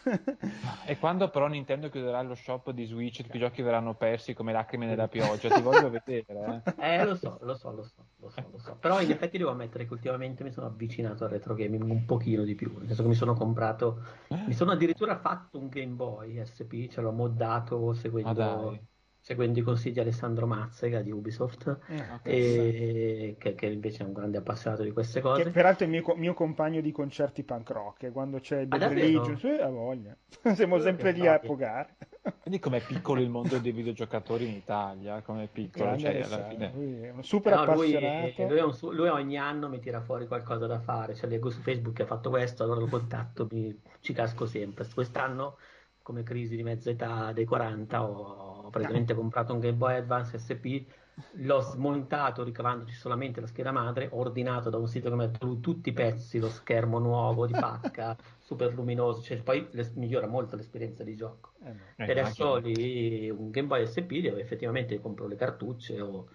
E quando però Nintendo chiuderà lo shop di Switch, tutti i giochi verranno persi come lacrime nella pioggia, ti voglio vedere, eh. Eh, lo so, lo so, lo so, lo so, lo so. Però in effetti devo ammettere che ultimamente mi sono avvicinato al retro gaming un pochino di più, nel senso che mi sono comprato, mi sono addirittura fatto un Game Boy S P, ce l'ho moddato Ma seguendo, dai, seguendo i consigli di Alessandro Mazzega di Ubisoft, Mm, ok. interessante. e, che, che invece è un grande appassionato di queste Che cose. peraltro è il mio, co- mio compagno di concerti punk rock, e quando c'è Ah, Bad Religion, davvero? sì, ha voglia. Siamo Uh, che sempre lì a storia. pogare. Quindi com'è piccolo il mondo dei videogiocatori in Italia, com'è piccolo, Grande cioè alla Alessandro, fine... lui è uno Eh super no, lui, lui appassionato. è un su- lui ogni anno mi tira fuori qualcosa da fare, cioè leggo su Facebook che ha fatto questo, allora lo contatto, mi- ci casco sempre. Quest'anno, come crisi di mezza età dei quaranta, ho No. praticamente comprato un Game Boy Advance S P, l'ho smontato ricavandoci solamente la scheda madre, ho ordinato da un sito che mette tu- tutti i pezzi, lo schermo nuovo di pacca, super luminoso, cioè poi le- migliora molto l'esperienza di gioco. Eh no. Eh, E adesso immagino. lì un Game Boy S P dove effettivamente compro le cartucce o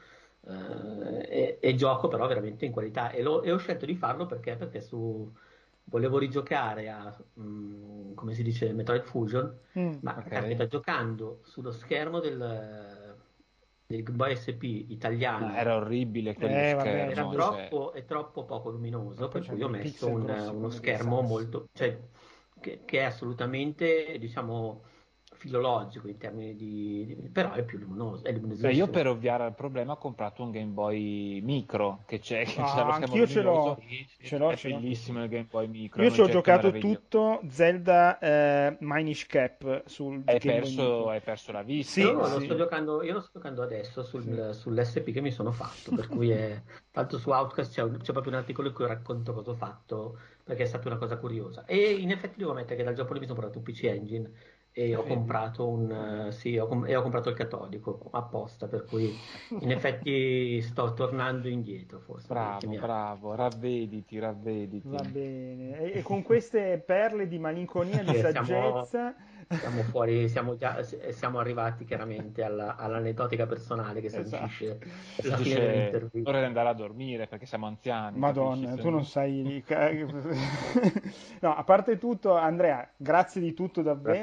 eh, e, e gioco però veramente in qualità e, lo- e ho scelto di farlo perché, perché su, volevo rigiocare a, mm, come si dice, Metroid Fusion, Mm. ma Ok. capita giocando sullo schermo del, del Game Boy S P No, italiano era orribile quello Eh, vabbè, era schermo, c'hanno- cioè... troppo, è troppo poco e luminoso, poi per cui c'hanno ho dei messo pixel un- grossi uno come dei schermo sassi. molto, cioè, che, che è assolutamente, diciamo, filologico in termini di, di- però è più luminoso, è Beh, io luminosissimo. per ovviare al problema ho comprato un Game Boy Micro, che c'è, che c'è lo Ah, schermo anch'io ce l'ho, luminoso, Sì, sì, ce l'ho, è ce l'ho. sì, sì. bellissimo il Game Boy Micro, è Io un ci ho oggetto giocato meraviglioso. tutto Zelda eh, Minish Cap sul Hai Game Boy perso, Micro. hai perso la vista, Sì, Io lo sto sì, immagino. giocando, io lo sto giocando adesso sì. sul, sull'S P che mi sono fatto, per cui è, tanto su Outcast c'è, un- c'è proprio un articolo in cui racconto cosa ho fatto, perché è stata una cosa curiosa. E in effetti devo ammettere che dal Giappone mi sono comprato un P C Engine e Ah, ho vedi? comprato un, eh, sì, ho, com- e ho comprato il catodico apposta, per cui in effetti sto tornando indietro, forse di qualche Bravo, mia anni. bravo, ravvediti, Va ravvediti. bene. E, e con queste perle di malinconia, di Sì, siamo, saggezza, siamo fuori, siamo già, siamo arrivati chiaramente alla- all'aneddotica personale che esatto. sancisce Si la fine dice ora di dell'intervista. andare a dormire perché siamo anziani, capisci? Madonna, Se tu non no- sai. No, a parte tutto, Andrea, grazie di tutto Grazie a davvero, voi.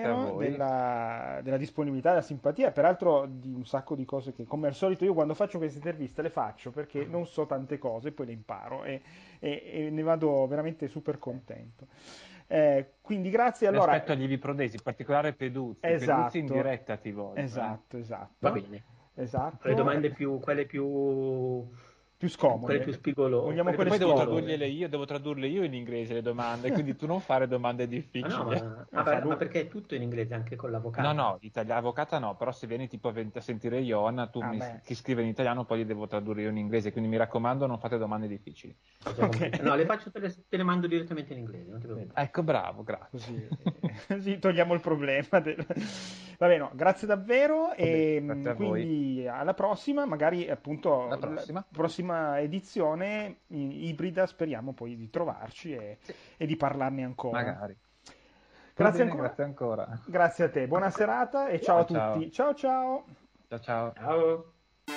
della, della disponibilità, della simpatia, peraltro di un sacco di cose che, come al solito, io quando faccio queste interviste le faccio perché non so tante cose, poi le imparo e, e, e ne vado veramente super contento. Eh, quindi grazie. Allora, rispetto agli Ivi Prodesi, in particolare Peduzzi. Esatto, Peduzzi in diretta ti voglio. Esatto, eh. esatto. Va bene. Esatto. Le domande più, quelle più... più scomode, quelle più spigolose. Vogliamo quelle quelle poi devo spigolose. tradurle io, devo tradurle io in inglese le domande, quindi tu non fare domande difficili. Ma no, ma, ma, per, ma perché è tutto in inglese anche con l'avvocato? No, no, italiano, avvocata no, però se vieni tipo a sentire Iona, tu ah, mi, beh. chi scrive in italiano poi li devo tradurre io in inglese, quindi mi raccomando non fate domande difficili. Okay. No, le faccio, te le, te le mando direttamente in inglese, non ti preoccupare. Ecco, bravo, grazie. Così, così togliamo il problema. Del... Va bene, no, grazie davvero e grazie a quindi voi. Alla prossima, magari appunto la prossima. la prossima edizione ibrida, speriamo poi di trovarci e, sì. e di parlarne ancora. Magari. Grazie, bene, ancora. grazie ancora. Grazie a te, buona serata e ciao, ciao a tutti. Ciao ciao. Ciao ciao. Ciao.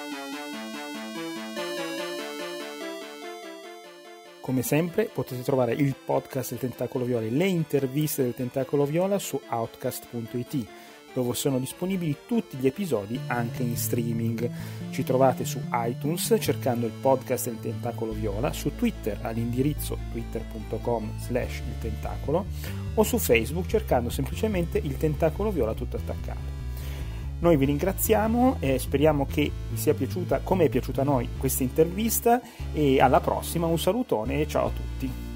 Come sempre potete trovare il podcast del Tentacolo Viola e le interviste del Tentacolo Viola su outcast punto it, dove sono disponibili tutti gli episodi anche in streaming. Ci trovate su iTunes cercando il podcast del Tentacolo Viola, su Twitter all'indirizzo twitter punto com slash il tentacolo o su Facebook cercando semplicemente il Tentacolo Viola tutto attaccato. Noi vi ringraziamo e speriamo che vi sia piaciuta come è piaciuta a noi questa intervista e alla prossima, un salutone e ciao a tutti.